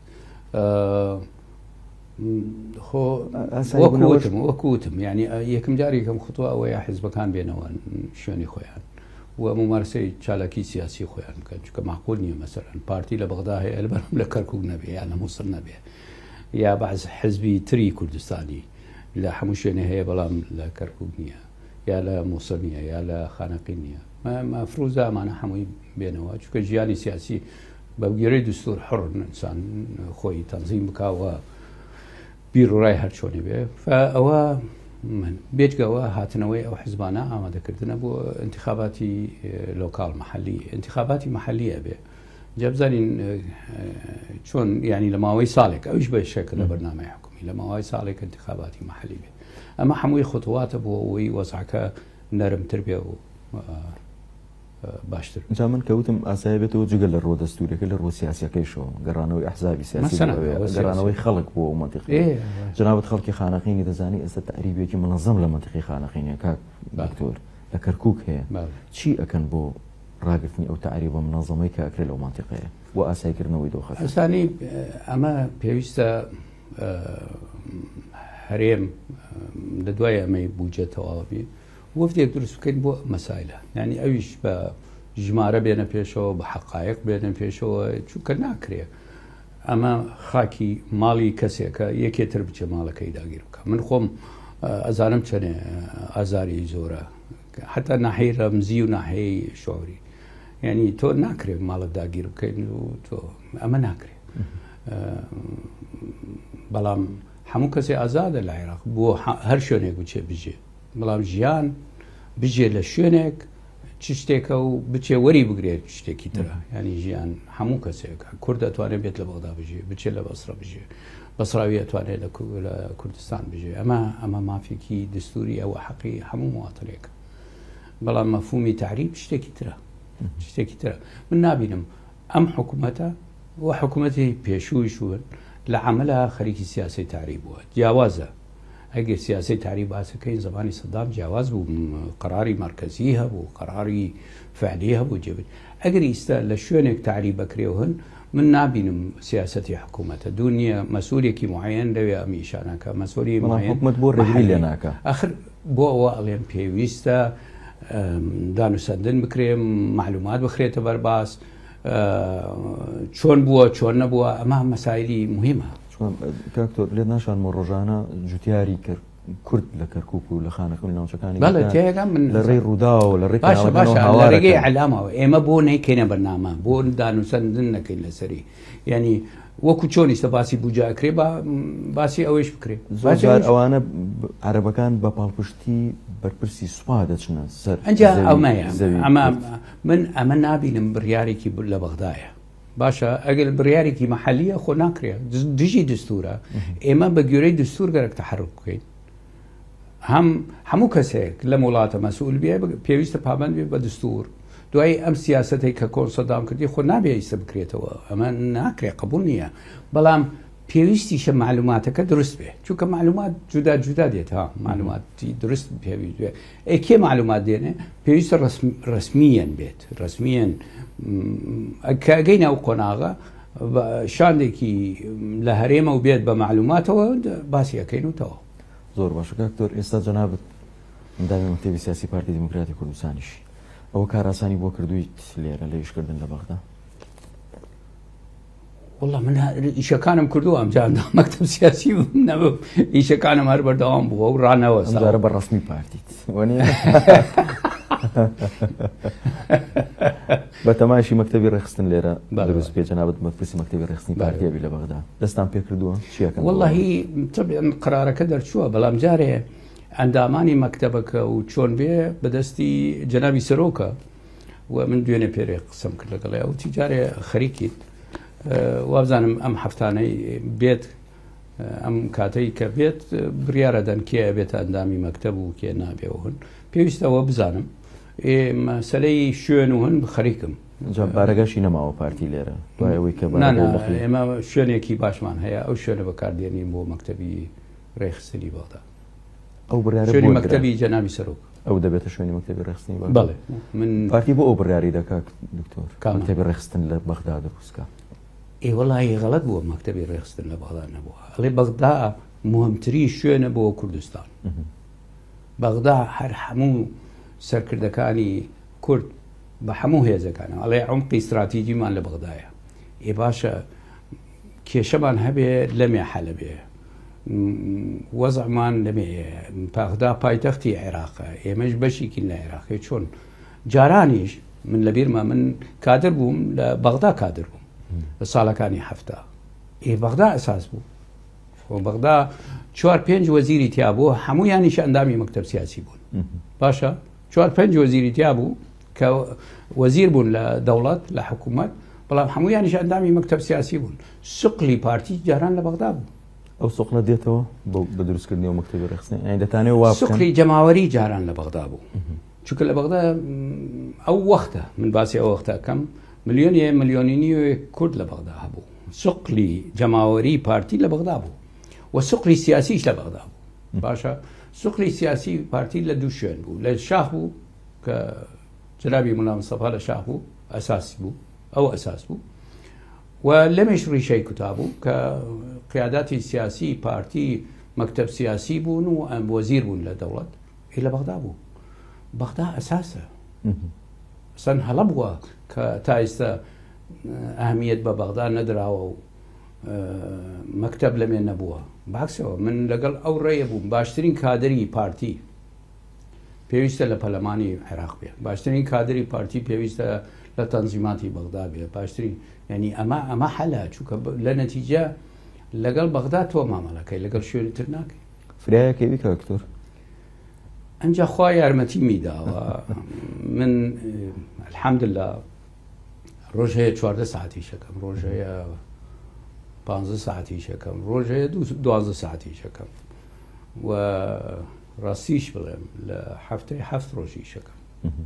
وەکوتم ینی یەکەم جاری کەم خوتوە ئەوەیە حیزبەکان بێنەوە شوێنی خۆیان و ممارسەی چالاکی سیاسی خۆیان بکەن، چونکە معقول نییە مەسەرەن پارتی لە بەغدا هەیە لەبەرم لە کەرکووک نەبێ یا لە مووسڵ نەبێ، یا بەعز حزبی تری کوردستانی لە هەموو شوێنە هەیە بەڵام لە کەرکووک نییە یا لە مووسڵ نییە یا لە خانەقین نییە. مەفروضە ئەمانە هەمووی بێنەوە، چونکە ژیانی سیاسی بە گوێرەی دستور حڕ ئینسان خۆی تەنزیم بکاوە بیرڕای هەر چۆنی بێ. ئەوە بێجگەوە هاتنەوەی ئەو حیزبانە ئامادەکردنە بۆ انتخاباتی لۆکاڵ محلی، انتخاباتی محلیە بێ. جا بزانین چۆن ینی لە ماوەی ساڵێک ئەوش بە شەکل لە بەرنامەی حکومی لە ماوەی ساڵێک انتخاباتی محلی بێ. ئەمە هەمووی خۆتواتە بۆ ئەوەی وەزعەکە نەرمتر بێ و باشتر. جا من کەوتم ئاسایی بێتەوە جگە لە ڕۆ دەستوریەکە لە ڕۆ سیاسەکەیشەوە گەڕانەوەی ئەحزابی سیاسی گەڕانەوەی خەڵک بۆ ئەو مەنتیقی. جنابەت خەڵکی خانەقینی دەزانی ئێستا تەعریبێکی منەظەم لە مەنتیقی خانەقینیە کاک دکتۆر لە کەرکووک هەیە، چی ئەکەن بۆ ڕاگرتنی ئەو تەعریبە منەظەمەی کە ئەکرێت لەو مەنتیقەیە بۆ ئاساییکردنەوەی دۆخەکە؟ ئەستانی ئەمە پێویستە هەرێم لە دوای ئەمەی بوجە تەواوی وەفتێک دروست بکەین بۆ مەسایلە، ینی ئەویش بە ژمارە بێنە پێشەوە بە حەقایق بێنە پێشەوە، چونکە ناکرێ ئەمە خاکی ماڵی کەسێکە یەکێتر بچێ ماڵەکەی داگیر بکە. من خۆم ئەزانم چەنێ ئازاری زۆرە حتا ناحەی ڕەمزی و ناحەی شۆری، ینی تۆ ناکرێت ماڵت داگیر بکەین و تۆ ئەمە ناکرێت. بەڵام هەموو کەسێ ئازادە لە عێراق بۆ هەر شوێنێک بچێ بژێ، بەڵام ژیان بژێ لە شوێنێک چ شتێکە و بچێ وەری بگرێت شتێکی ترە. ینی ژیان هەموو کەسێکە کورد دەتوانێت بێت لە بەغدا بژێ، بچێ لە بەسرە بژێ، بەسراوی ئەتوانێت لە کوردستان بژێ. ئەمە مافێکی دستوری ئەوە حەقی هەموو مواتڵێکە، بەڵام مەفهومی تعریب شتێکی ترە، شتێکی ترە. من نابینم ئەم حکوومەتە و حکوومەتی پێشووی شوون لە عملە خەریکی سیاسی تعریب بووە. جیاوازە ئەگەر سیاسی تعریب باسەکەی زمانی سەدام جیاواز بوو، قەراری مرکزی هەبوو، قەراری فعلی هەبوو جێبێت. ئەگەر ئیستا لە شوێنێک تعریب بکرێ هەن من نابینم سیاسەتی حکوومەتە دوو نییە مەسوولێکی معەن لەوێ ئەمیشانەکە مەسوولی حکوومەت بۆ ڕێگری لێ ناکە. ئاخر بۆ ئەوە ئەڵێن پێویستە دانوسەندن بکرێ، معلومات بخرێتە بەرباس، چۆن بووە چۆن نەبووە، ئەمە مەسایلی مهمە. کاکتۆر لێت ناشانمە ڕۆژانە جوتیاری کورد لە کەرکووک و لە خانەکە ناوچەکانی من لە ڕێی ڕوودا و لە ڕێی باشە لە ڕێگەی علامەوە ئێمە بۆ نەیکەینە بەرنامە بۆ دانووسەندن نەکەین لەسەری یعنی وەکو چۆنیستە باسی بوجاکرێ باسی ئەوەش بکرێت زۆر ئەوانە عەرەبەکان بە پاڵپشتی بەرپرسی سوپا دەچنە سەر ئەنجا ئەمە من ئەمە نابینم بڕیارێکی لە بەغدایە باشە ئەگەر بڕیارێکی مەحەلیە خۆ ناکرێت دژی دستورە ئێمە بە گوێرەی دستور گەرەک تەحەڕک بکەین هەموو کەسێک لە وڵاتە مەسئول بێ پێویستە پابند بێ بە دستور دوای ئەم سیاسەتێک کە کۆن سەدام کردی خۆ نابێ ئیسە بکرێتەوە ئەمە ناکرێت قبول نییە بەڵام پێویستیشە معلوماتەکە دروست بێ چونکە معلومات جودا جودا دێت ها معلوماتی درست پێویست بێ کێ معلومات دێنێ پێویستە ڕسمیەن بێت ڕسمیەن کەگەی ناو قۆناغا شاندێکی لە هەرێمە و بێت بە معلوماتەوە باسی ئەەکەینەوە زۆر باشە کاکتۆر ئێستا جەنابەت ئەندامی مەکتەبی سیاسی پارتی دیموکراتی کوردستانیش ئەوە کاراسانی بۆ کردویت لێرە لە ئیشکردن لە بەغدا والله من ئیشەکانم کردووە ئەمجا مەکتەب سیاسی ئیشەکانم هەر بەردەوام بووە و ڕانەوە ئەمجارە بە ڕەسمی پارتیت بە تەماشی مەکتەبی ڕێخستن لێرە دروست پێ جەنابەت مەبحثی مەکتەبی ڕێخستنی پارتیەبی لە بەغدا دەستان پێ کردووە چیەکەن واللهی قرارەکە دەرچووە بەڵام جارێ ئەندامانی مەکتەبەکە و چۆن بێ بەدەستی جەنابی سەرۆکە و من دوێنێ پێرێ قسەم کرد لەگەڵی ئەو تیجارێ خەریکیت وابزانم ئەم هەفتانەی بێت ئەم کاتەی کە بێت بریارە دەن کێ بێتە ئەندامی مەکتەب و کێ نابێەوە هەن پێویستەوە بزانم مەسەلەی شوێن و هەن بخەریکم بارەگەشی نەماوە پارتی لێرە دوایەوەی کە ئێمە شوێنێکی باشمان هەیە ئەو شوێنە بەکاردێنین بۆ مەکتەبی ڕێخستنی بەغدا ئەو شوێنی مەکتەبی جەنابی سەرۆک ئەو دەبێتە شوێنی مەکتەبی ڕێخستنی بەڵێ من پارتی بۆ ئەو بڕیاری دەکات دکتۆر مەکتەبی ڕێخستن لە بەغدا دروستکە وەڵی غەڵەت بووە مەکتەبی ڕێخستن لە بەغدا نەبووە ئەڵێ بەغدا مهمترین شوێنە بۆ کوردستان بەغدا هەر هەموو سەرکردەکانی کورد بە هەموو هێزەکانە ئەڵێ عمقی استراتیجیمان لە بەغدایە باشە کێشەمان هەبێ لەمێ حەلە بێ وەزعمان لەمێ بەغدا پایتەختی عێراقە ئێمەش بەشێکین لە عێراقی چۆن جارانیش من لەبیرمە من کادر بووم لە بەغدا کادر بووم لە ساڵەکانی هەفتە بەغدا ئەساس بوو بەغدا 4-5 وەزیری تیا بوو هەموویانیش ئەندامی مەکتەب سیاسی بوون باشە 4-5 وەزیری تیا بوو کە وەزیر بوون لە دەوڵەت لە حکوومەت بەڵام هەموویانیش ئەندامی مەکتەب سیاسی بوون سقلی پارتی جاران لە بەغدا بوو ئەو سوقلە دێتەوە بە دروستکردنی و مەکتەبی ڕێخستنی دەتانێت وا سقلی جەماوەری جاران لە بەغدا بوو چونکە لە بەغدا ئەو وەختە من باسی ئەو وەختە کەم ملیۆنی کورد لە بەغدا هەبوو سقلی جەماوەری پارتی لە بەغدا بوو و سقلی سیاسیش لە بەغدا بوو باشە سقلی سیاسی پارتی لە دوو شوێن بوو لە شاخ بوو کە جەنابی مولا مستەفا لە شاخ بوو ئەساسی بوو ئەو ئەساس بوو و لەمێش ڕیشەی کوتا بوو کە قیاداتی سیاسی پارتی مەکتەب سیاسی بوون و ئەم وەزیر بوون لە دەوڵەت لە بەغدا بوو بەغدا ئەساسە سەن هەڵە بووە کە تا ئێستا ئەهمیەت بە بەغدا نەدراوە و مەکتەب لەمێ نەبووە باکسەوە من لەگەڵ ئەو ڕێیە بووم باشترین کادری پارتی پێویستە لە پەرلەمانی عێراق بێ باشترین کادری پارتی پێویستە لە تەنزیماتی بەغدا بێ باشترین ینی ئەمە حەلە چونکە لە نەتیجە لەگەڵ بەغدا تۆ مامەڵەکەی لەگەڵ شوێنی تر ناکەی فرایەکەوی کاکتۆر ئەنجا خوا یارمەتی میداوە من الحەمدلله ڕۆژ هەیە 14 ساعتی شەکەم ڕۆژ هەیە 15 ساعتی شەکەم ڕۆژ هەیە 12 ساعتی شەکەم و ڕاستیش بڵێم لە هەفتەی 7 ڕۆژی شەکەم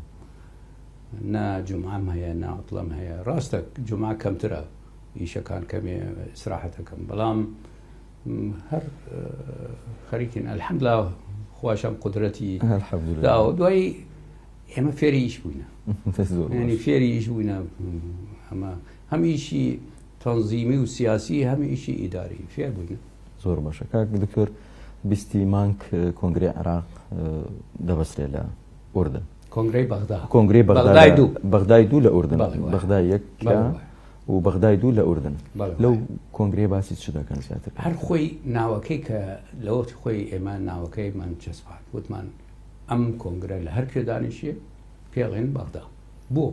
نا جمعەم هەیە ناوتڵەم هەیە ڕاستە جمعە کەمترە ئیشەکان کەمێ ئیسراحەتەکەم بەڵام هەر خەریکین الحەمدلله خواشم قدرەتی داوە دوای ئێمە فێری ئیش بووینە ینی فێری ئیش بووینە هەم ئیشی تەنزیمی و سیاسی هەم ئیشی ئیداری فێر بووینە زۆر باشە کاک دکتۆر 20 مانگ کۆنگرەی عێراق دەبەسترێ لە ئوردن کۆنگرەی بەغدا کۆنگرەی بەغدای دوو لە ئوردن بەغدای یەک وبەغدای دوو لە ئوردن لەو کۆنگرێ باسی چ دەکەن زیاتر هەر خۆی ناوەکەی کە لەوەتی خۆی ئێمە ناوەکەیمان چەسپات وتمان ئەم کۆنگرە لە هەر پێ دانیشیە پێڵێن بەغدا بۆ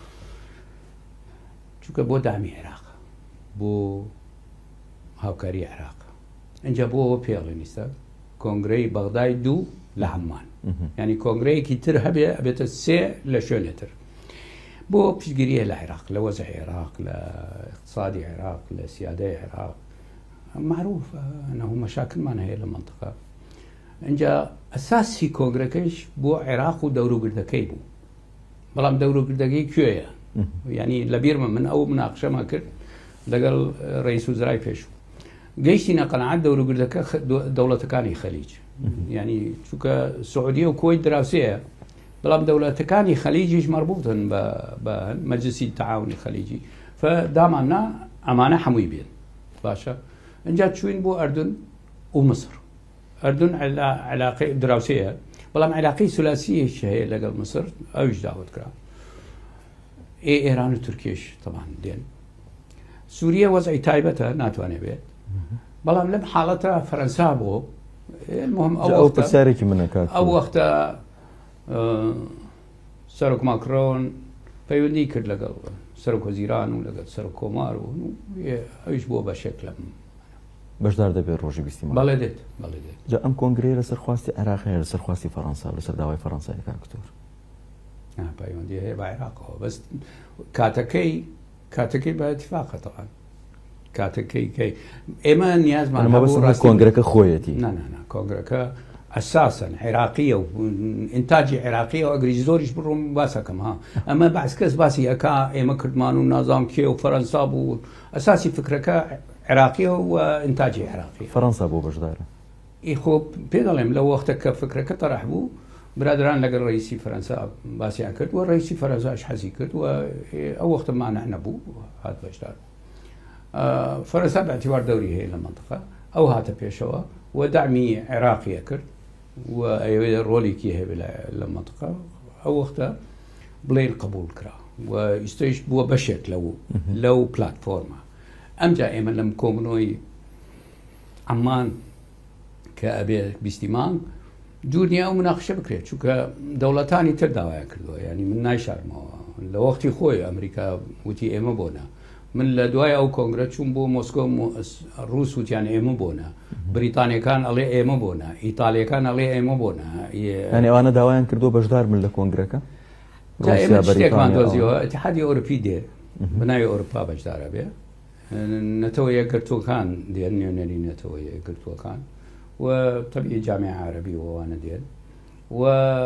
چونکە بۆ دامی عێراق بۆ هاوکاری عێراق اینجا بۆەوە پێڵێنیستە کۆنگرەی بەغدای دوو لە هەممان ینی کۆنگرەیەکی تر هەبێ ئەبێتە سێ لە شوێنێتر بۆ پشتگیریە لە عێراق لە وەزع عێراق لە اقتصادی عێراق لە سیادەی عێراق معروف ئەنەهوو مەشاکلمان هەیە لە منطقە اینجا ئەساسی کۆنگرەکەیش بۆ عێراق و دەوروگردەکەی بوو بەڵام دەوروگردەکەی کوێیە ینی لەبیرمە من ئەو مناقشەمان کرد لەگەڵ ڕئیس وزرای پێشوو گەیشتینە قەنەعەت دەوروگردەکە دەوڵەتەکانی خەلیج ینی چونکە سعودیە و کۆیت دراوسەیە بەڵام دەوڵەتەکانی خەلیجیش مربوطن بە مەجلسی تەعاونی خەلیجی فداماننا ئەمانە هەمووی بێن باشە اینجا چوین بۆ ئەردن و مصر ئەردن علاقەی دراوسەیە بەڵام علاقەی سولاسیەش هەیە لەگەڵ مصر ئەویش داوت کرا ئێران و تورکیش طبعا دێن سووریە وەزعی تایبەتە ناتوانێت بێت بەڵام لەم حاڵەتە فەرەنسا بۆ المهم ئەو پرسیارێکی منەکات ئەو وەختە سەرۆک ماکرۆن پەیوەندی کرد لەگەڵ سەرۆک وەزیران و لەگەڵ سەرۆک کۆمار و ئەویش بۆ بەشێک لەم بەشدار دەبێت ڕۆژی بیستیمان بەڵێ دێت بەڵێ دێت جا ئەم کۆنگرێ لەسەر خواستی عێراق هەیە لەسەر خواستی فەڕەنسا و لەسەر داوای فەڕەنسای کاکتۆر پەیوەندی هەیە بە عێراقەوە بەس کاتەکەی بە ئیتیفاقە تەوان کاتەکەی ئێمە نیازمان بەس کۆنگرەکە خۆیەتی کۆنگرەکە ئەساسن عێراقیە و ئینتاجی عێراقیە و ئەگەری زۆریش بڕۆم باسەکەم ها ئەمە باس کەس باسی ئەکا ئێمە کردمان و نازام کێ و فەرەنسا بوو ئەساسی فکرەکە عێراقیە و ئینتاجی عێراقی فەڕەنسا بۆ بەشدارە خۆ پێ دەڵێم لە وەختە کە فکرەکە تەڕەح بوو برادران لەگەڵ ڕئیسی فەرەنسا باسییان کرد و ڕئیسی فەرەنساش حەزی کرد و ئەو وەختە مانع نەبوو هات بەشدار فەرەنسا بەاعتیبار دەوری هەیە لە منطقە ئەو هاتە پێشەوە و دامی عێراقیە کرد و ئەوێ ڕۆلێکی هەیە لە منطقە ئەو وەختە بڵێن قبول کرا و ئیستۆیش بووە بەشێک لەو پلاتفۆرمە ئەمجا ئێمە لەم کۆمنۆی عەمان کە ئەبێ بیستیمان دوورنیا و مناقشە بکرێت چونکە دەوڵەتانی تر داوایە کردووە ینی من نایشارمەوە لە وەختی خۆی ئەمریکا وتی ئێمە بۆنە من لە دوای ئەو کۆنگرە چوون بۆ مۆسکۆ ڕووس وتیان ئێمە بۆنە بریتانیەکان ئەڵێ ئێمە بۆنە ئیتالیەکان ئەڵێ ئێمە بۆنە یعنی ئەوانە داوایان کردو بەشدار من لە کۆنگرەکە شتێکمان دۆزیەوە ئیتیحادی ئەوروپی دێ بناوی ئەوروپا بەشدارە بێ نەتەوە یەکگرتووەکان دێن نوێنەری نەتەوە یەکگرتووەکان و طبیعی جامعە عەرەبی وانە دێن و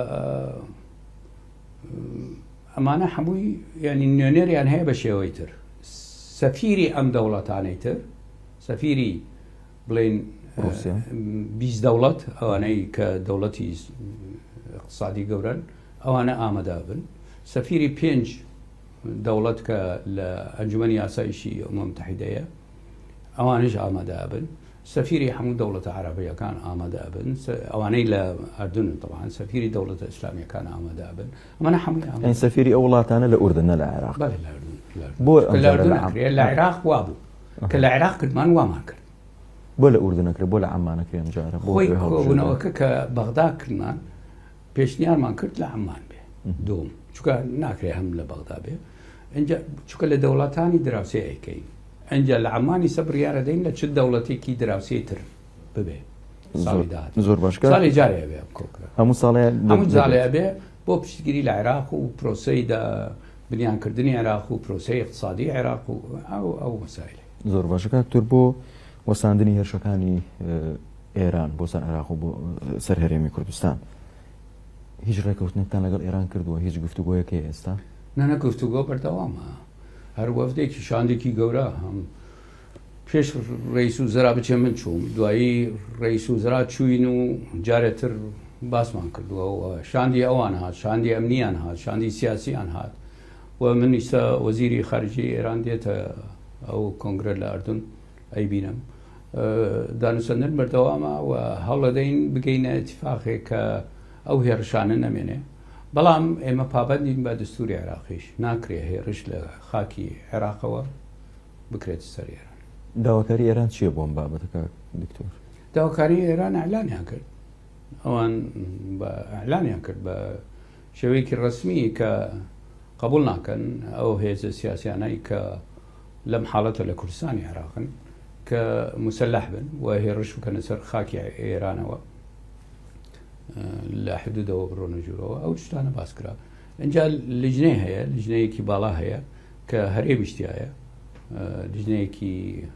ئەمانە هەمووی ینی نوێنەریان هەیە بە شێوەی تر سەفیری ئەم دەوڵەتانەی تر سەفیری بڵێن 20 دەوڵەت ئەوانەی کە دەوڵەتی اقتصادی گەورن ئەوانە ئامادە بن سەفیری 5 دەوڵەت کە لە ئەنجومەنی یاسایشی ئەمم متحیدەیە ئەوانش ئامادە بن سەفیری هەموو دەوڵەتە عەرەبیەکان ئامادە بن ئەوانەی لە ئەردن طبعاً سەفیری دەوڵەتە ئیسلامیەکان ئامادە بن ئەمانە هەمووی سەفیری ئەو وڵاتانە لە ئوردن لە عێراق بۆ لە عێراق وا بوو کە لە عێراق کردمان وامان کرد بۆ لە ئوردنەکرێت بۆ لە عەمانەکرێ ئەمجارە خۆی کۆبوونەوەکە کە بەغدا کردمان پێشنیارمان کرد لە عەمان بێ دوم چونکە ناکرێ هەم لە بەغدا بێ اینجا چونکە لە دەوڵەتانی دراوسێ ئەیکەین ئەنجا لە عەمانی سەبریارە دەین لە چ دەوڵەتێکی دراوسێ تر ببێ زۆر باش ساڵی جارێ بێ کۆکرا هەموو ساڵێ بێ بۆ پشتگیری لە عێراق و پرۆسەی بنیانکردنی عێراق و پرۆسەی اقتصادی عێراق و ئەو مەسائل زۆر باشە کاکتۆر بۆ وەساندنی هێرشەکانی ئێران بۆ سەر عێراق و بۆ سەر هەرێمی کوردستان هیچ ڕێکەوتنێکتان لەگەڵ ئێران کردووە هیچ گفتوگۆیەکەی ئێستا نانە گفتوگۆ بەردەوامە هەر وەفدێکی شاندێکی گەورە هەم پێش ڕئیس وزرا بچێ من چووم دوایی ڕئیس وزرا چوین و جارێتر باسمان کردووە شاندی ئەوان هات شاندی ئەمنیان هات شاندی سیاسیان هات و من ئیستا وەزیری خارجی ئێران دێتە ئەو کۆنگرە لە ئەردن ئەیبینم دانوسەندن بەردەوامە و هەڵەدەین بگەینە ئیتیفاقێک کە ئەو هێرشانە نەمێنێ بەڵام ئێمە پابەندین بە دەستوری عێراقیش ناکرێ هێرش لە خاکی عێراقەوە بکرێت سەر ئێران. داواکاری ئێران چییە بۆم بابەتەکە دکتۆر؟ داواکاری ئێران ئەعلانیان کرد، ئەوان بە ئەعلانیان کرد بە شێوەیەکی ڕسمی کە قبول ناکەن ئەو هێزە سیاسیانەی کە لەم حاڵەتە لە کوردستانی عێراقن کە مسلح بن و هێرش بکەنە سەر خاکی ئێرانەوە لە حدودەوە بڕۆنە ژوورەوە. ئەو شتانە باس کرا. اینجا لیژنەی هەیە، لیژنەیەکی باڵا هەیە کە هەرێمیشتیایە، لیژنەیەکی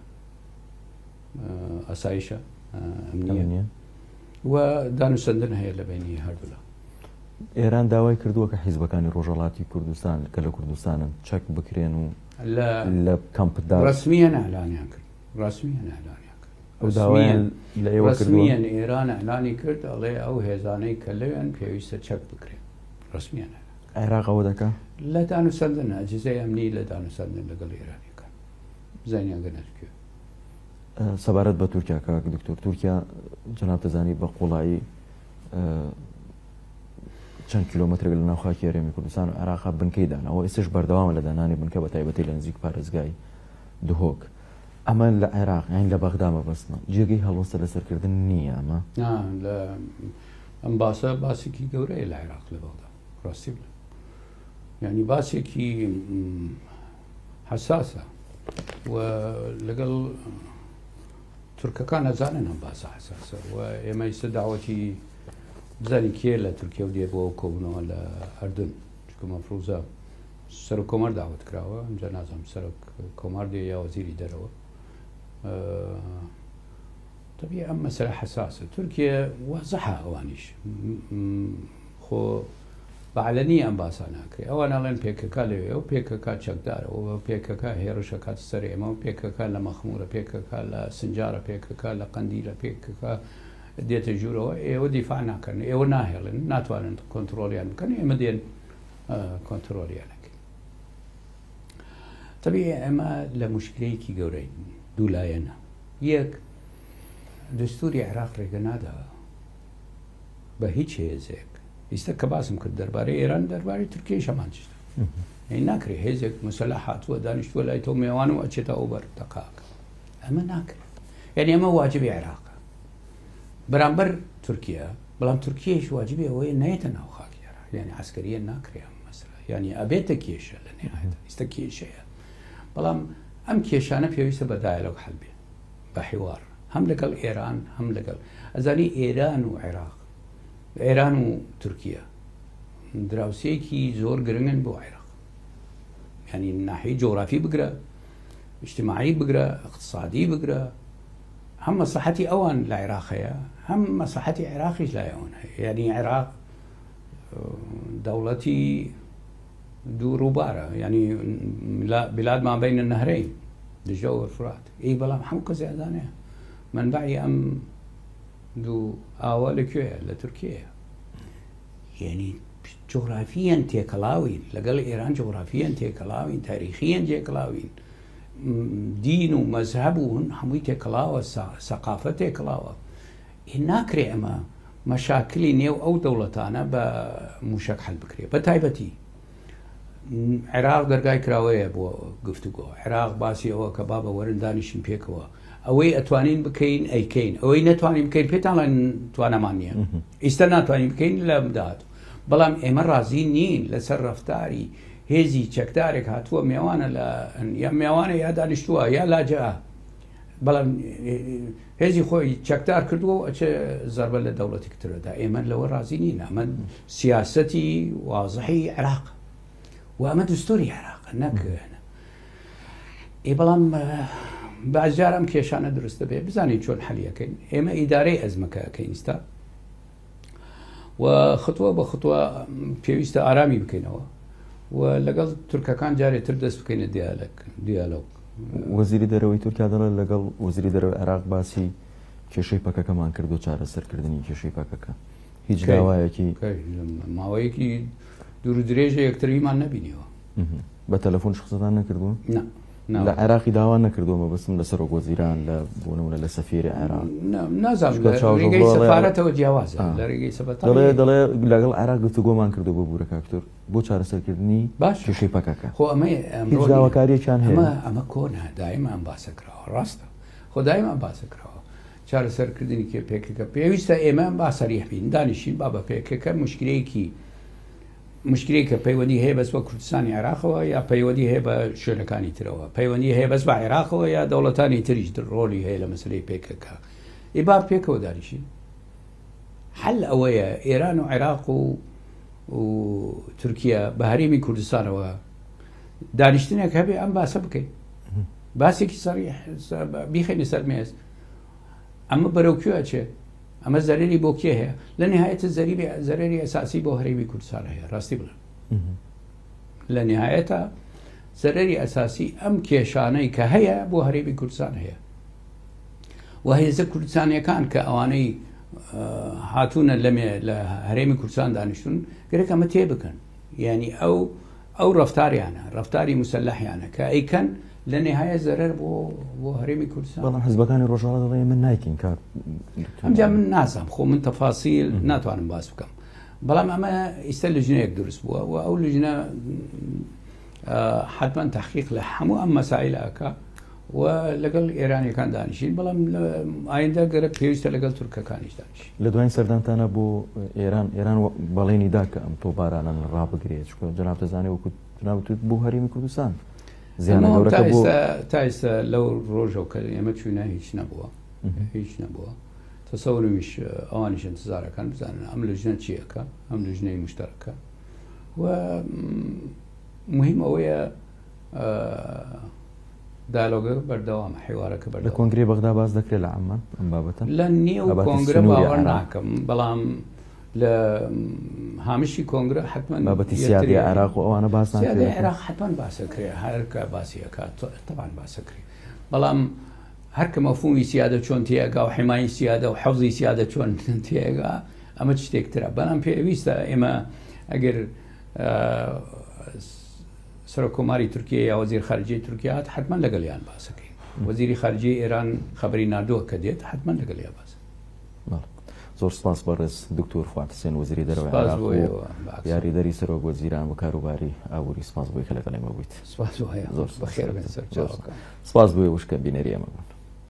ئاسایشە ئەمنیە و دانوسەندن هەیە لە بینی هەردوولا. ئێران داوای کردووە کە حیزبەکانی ڕۆژهەڵاتی کوردستان کە لە کوردستانن چەک بکرێن و لە کەمپدا ڕسمیان ئەعلانیان کرد، ڕسمیان ئەعلانیان کرد، ئەو داوایان لە ئێوە کردووە. ڕسمیان ئێران ئەعلانی کرد ئەڵێ ئەو هێزانەی کە لەوێن پێویستە چەک بکرێن، ڕسمیان. عێراق ئەوە دەکا لە دانوسەندن ئەجزای ئەمنی لە دانوسەندن لەگەڵ ئێرانیەکان بزانیان گەنەرکوێ. سەبارەت بە تورکیا کاک دکتۆر، تورکیا جەناب دەزانی بە قوڵایی چەند کیلۆمەترێک لە ناوخاکی هەرێمی کوردستان و عێراق بنکەی داناوە، ئێستش بەردەوامە لە دانانی بنکە بە تایبەتی لە نزیک پارێزگای دهۆک. ئەمە لە عێراق یان لە بەغدا مەبەستمە جێگەی هەڵوەستە لەسەرکردن نییە. ئەمە لە ئەم باسە باسێکی گەورەیە لە عێراق لە بەغدا، ڕاستی بڵێ یعنی باسێکی حساسە و لەگەڵ تورکەکان نەزانن ئەم باسە حساسە و ئێمە ئێستا داوەتی بزانین کێ لە تورکیا و دێبەوە کۆبوونەوە لە ئەردن، چونکە مەفروزە سەرۆک کۆمەر داوت کراوە، ئەمجا نازانم سەرۆک کۆمار دێ یا وەزیری دەرەوە. طبیعی ئەم مەسەلە حساسە. تورکیا وازەحە ئەوانیش خۆ بەعلەنی ئەم باسە ناکرێت. ئەوان ئەڵێن پێکەکە لەوێ و پێکەکە چەکدارەوە و پێکەکە هێرشە کات سەر ئێمە و پێکەکە لە مەخمورە، پێکەکە لە سنجارە، پێکەکە لە قەندیلە، پێکەکە دێتە ژوورەوە. ئێوە دیفاع ناکەن، ئێوە ناهێڵن، ناتوانن کۆنتترۆلیان بکەن، ئێمە دێن کۆنتترۆلیانەکەین. طبیعی ئەمە لە موشکلەیەکی گەورەی دوولایەنە. یەک، دستوری عێراق ڕێگە ناداوە بە هیچ هێزێک. ئێستا کە باسم کرد دەربارەی ئێران، دەربارەی تورکیەش هەمان شتە. ناکرێت هێزێک مەسەلح هاتووە دانیشتووە لای تۆ میێوان و ئەچێتە ئەو بەر تەقاکە. ئەمە ناکرێت. یعنی ئەمە واجبی عێراقە بەرامبەر تورکیا، بەڵام تورکیەش واجبی ئەوەیە نەیەتە ناو خاکی عێراق، یعنی عسکەریە ناکرێت ئەم مەسەلە، یعنی ئەبێتە کێشە لە نێهایەتە. ئێستا کێشەیە، بەڵام ئەم کێشانە پێویستە بە دایالۆگ حەل بێت، بە حیوار، هەم لەگەڵ ئێران هەم لەگەڵ ئەزانی ئێران و عێراق، ئێران و تورکیا دراوسەیەکی زۆر گرنگن بۆ عێراق. یعنی ناحیەی جۆغرافی بگرە، اجتماعی بگرە، اقتصادی بگرە، هەم مەسلحەتی ئەوان لە عێراق هەیە، هەم مەسلحەتی عێراقیش لای ئەوان هەیە. یعنی عێراق دەوڵەتی دوو ڕووبارە، یعنی بلاد ما بین النهرین دجلە و فرات. ئەی بەڵام هەموو کەس زیادانەیە منبعی ئەم دوو ئاوە لەکوێیە؟ لە تورکیەیە. یعنی جغرافیەن تێکەڵاوین، لەگەڵ ئێران جغرافیەن تێکەڵاوین، تاریخیەن تێکەڵاوین، دین و مەذهب و هەمووی تێکەڵاوە، سەقافەت تێکەڵاوە. ناکرێ ئەمە مەشاکلی نێو ئەو دەوڵەتانە بە موشک حەل بکرێت. بە تایبەتی عێراق دەرگای کراوەیە بۆ گفتوگۆ. عێراق باسی ئەوە کە بابە وەرن دانیشین پێکەوە، ئەوەی ئەتوانین بکەین ئەیکەین، ئەوەی نەتوانین بکەین پێتان توانەمان نییە، ئیستا ناتوانین بکەین لە بدات. بەڵام ئێمە ڕازی نین لەسەر ڕەفتاری هێزی چەکدارێک هاتووە میێوانە لە یا میێوانە یا دانیشتووە یا لاجا، بەڵام هێزی خۆی چەکدار کردووە و ئەچێ زەربە لە دەوڵەتی کترەدا. ئێمە لەوە ڕازی نین. ئەمە سیاسەتی وازەحی عێراق و ئەمە دستوری عێراق نەکەن. بەڵام بەجار ئەم کێشانە دروستە بێ، بزانین چۆن حەلیەکەین. ئێمە ئیدارەی ئەزمەکەکەین ئێستا و خطوە بە خطوە پێویستە ئارامی بکەینەوە و لەگەڵ تورکەکان جارێتر دەست بکەینە دیالۆگ. وەزیری دەرەوەی تورکیا دەڵێت لەگەڵ وەزیری دەرەوەی عێراق باسی کێشەی پەکەکەمان کرد و چارەسەرکردنی کێشەی پەکەکە. هیچ داوایەکی ماوەیەکی دوور درێژە یەکتریمان نەبینیەوە. بە تەلەفۆن شخصەتان نەکردووە؟ نه، لە عێراقی داوا نەکردومە بەسم لەسەر وەزیران لە بوونەوە لە سەفیری عێراق نازانم ڕێگەی سەفارەتەوە جیاوازە لە ڕێگەی سەفارەت دەڵێ لەگەڵ عێراق گفتوگۆمان کردو بۆ بوورە کاکتۆر بۆ چارەسەرکردنی کێشەی پەکەکە خۆ ئەمە داواکاریەکیان هەیە ئەمە کۆنا دایمان باسە کراوە ڕاستە خۆ دایمان باسە کراوە چارەسەرکردنی کێ پێکەکە پێویستە ئێمە باسەریح بین دانیشین با بە پێکەکە مشکلەی کە پەیوەندی هەیە بەس بە کوردستانی عێراقەوە یا پەیوەندی هەیە بە شوێنەکانی ترەوە پەیوەندی هەیە بەس بە عێراقەوە یا دەوڵەتانی تریش ڕۆلی هەیە لە مەسلەی پێکەکە ئێبا پێکەوە دانیشین حل ئەوەیە ئێران و عێراق و تورکیا بە هەرێمی کوردستانەوە دانیشتنێک هەبێ ئەم باسە بکەین باسێکی سەریح بیخەینە سەر مێز ئەمە بەرەوکوێ چێ ئەمە زەرری بۆ کێ هەیە لە نهایەتە زەرری ئەساسی بۆ هەرێمی کوردستان هەیە ڕاستی بڵێن لە نهایەتە زەرری ئەساسی ئەم کێشانەی کە هەیە بۆ هەرێمی کوردستان هەیە و هێزە کوردستانیەکان کە ئەوانەی هاتوونە لە هەرێمی کوردستان دانیشتون گرێک ئەمە تێ بکەن یعنی ئەو ڕەفتاریانە ڕەفتاری مسلحیانە کە ئەیکەن لە نهایە زەرەر بۆ هەرێمی کوردستان بەڵام حزبەکانی ڕۆژاڵە دەڵێ من نایکین کار ئەمجا من نازانم خۆ من تەفاسیل ناتوانم باس بکەم بەڵام ئەمە ئیستا لژنەیەک دروست بووە و ئەو لژنە حتما تحقیق لە هەموو ئەم مەسائلەکە و لەگەڵ ئێرانیەکان دانیشین بەڵام ئایندا گەرە پێویستە لەگەڵ تورکەکانیش دانیشین لە دوای سەردانتانە بۆ ئێران بەڵێنی دا کە ئەم تۆپارانە ڕابگرێت چکە جەناب دەزانێ وەکو جەنابەت بۆ هەرێمی کوردستان تا ئێستا لەو ڕۆژەوە کە ئێمە چوینە هیچ نەبووە تەسەورویش ئەوانیش انتزارەکان بزانن ئەم لژنە چیەکە ئەم لژنەی مشتەرەکە و مهم ئەوەیە دالۆگە بەردەوامە حیوارەکە بەردەوام لە کۆنگرێ بەغدا باز دەکرێت لە عەمان ئەم بابەتە لە نێو کۆنگرە باوەڕ ناکەم بەڵام لە هامشی کۆنگرە حتما بابەتی سیادی عێراق و ئەوانە باس ناکرێت عێراق حتما باسەکرێ هەرکە باسیەکات طبعا باسەکرێ بەڵام هەرکە مەفهومی سیادە چۆن تێگا و حیمایی سیادە و حەوزی سیادە چۆن تێگا ئەمە شتێکترە بەڵام پێویستە ئێمە ئەگەر سەرۆکۆماری تورکیا یا وەزیر خارجی تورکیا هات حتما لەگەڵیان باسەکەین وەزیری خارجی ئێران خەبەری نردووە کە دێت حتما لەگەڵیا باس زۆر سپاس بەڕێز دکتۆر فواد حوسێن وەزیری دەرەوەی عێراق و یاریدەری سەرۆک وەزیران و کاروباری ئاووری سپاس بۆی کە لەگەڵ ئێمە بوویت سپاس بۆ هەیە زۆر بەخێر بێن سەر سپاس بۆی وشکە بینەری ئێمە بوو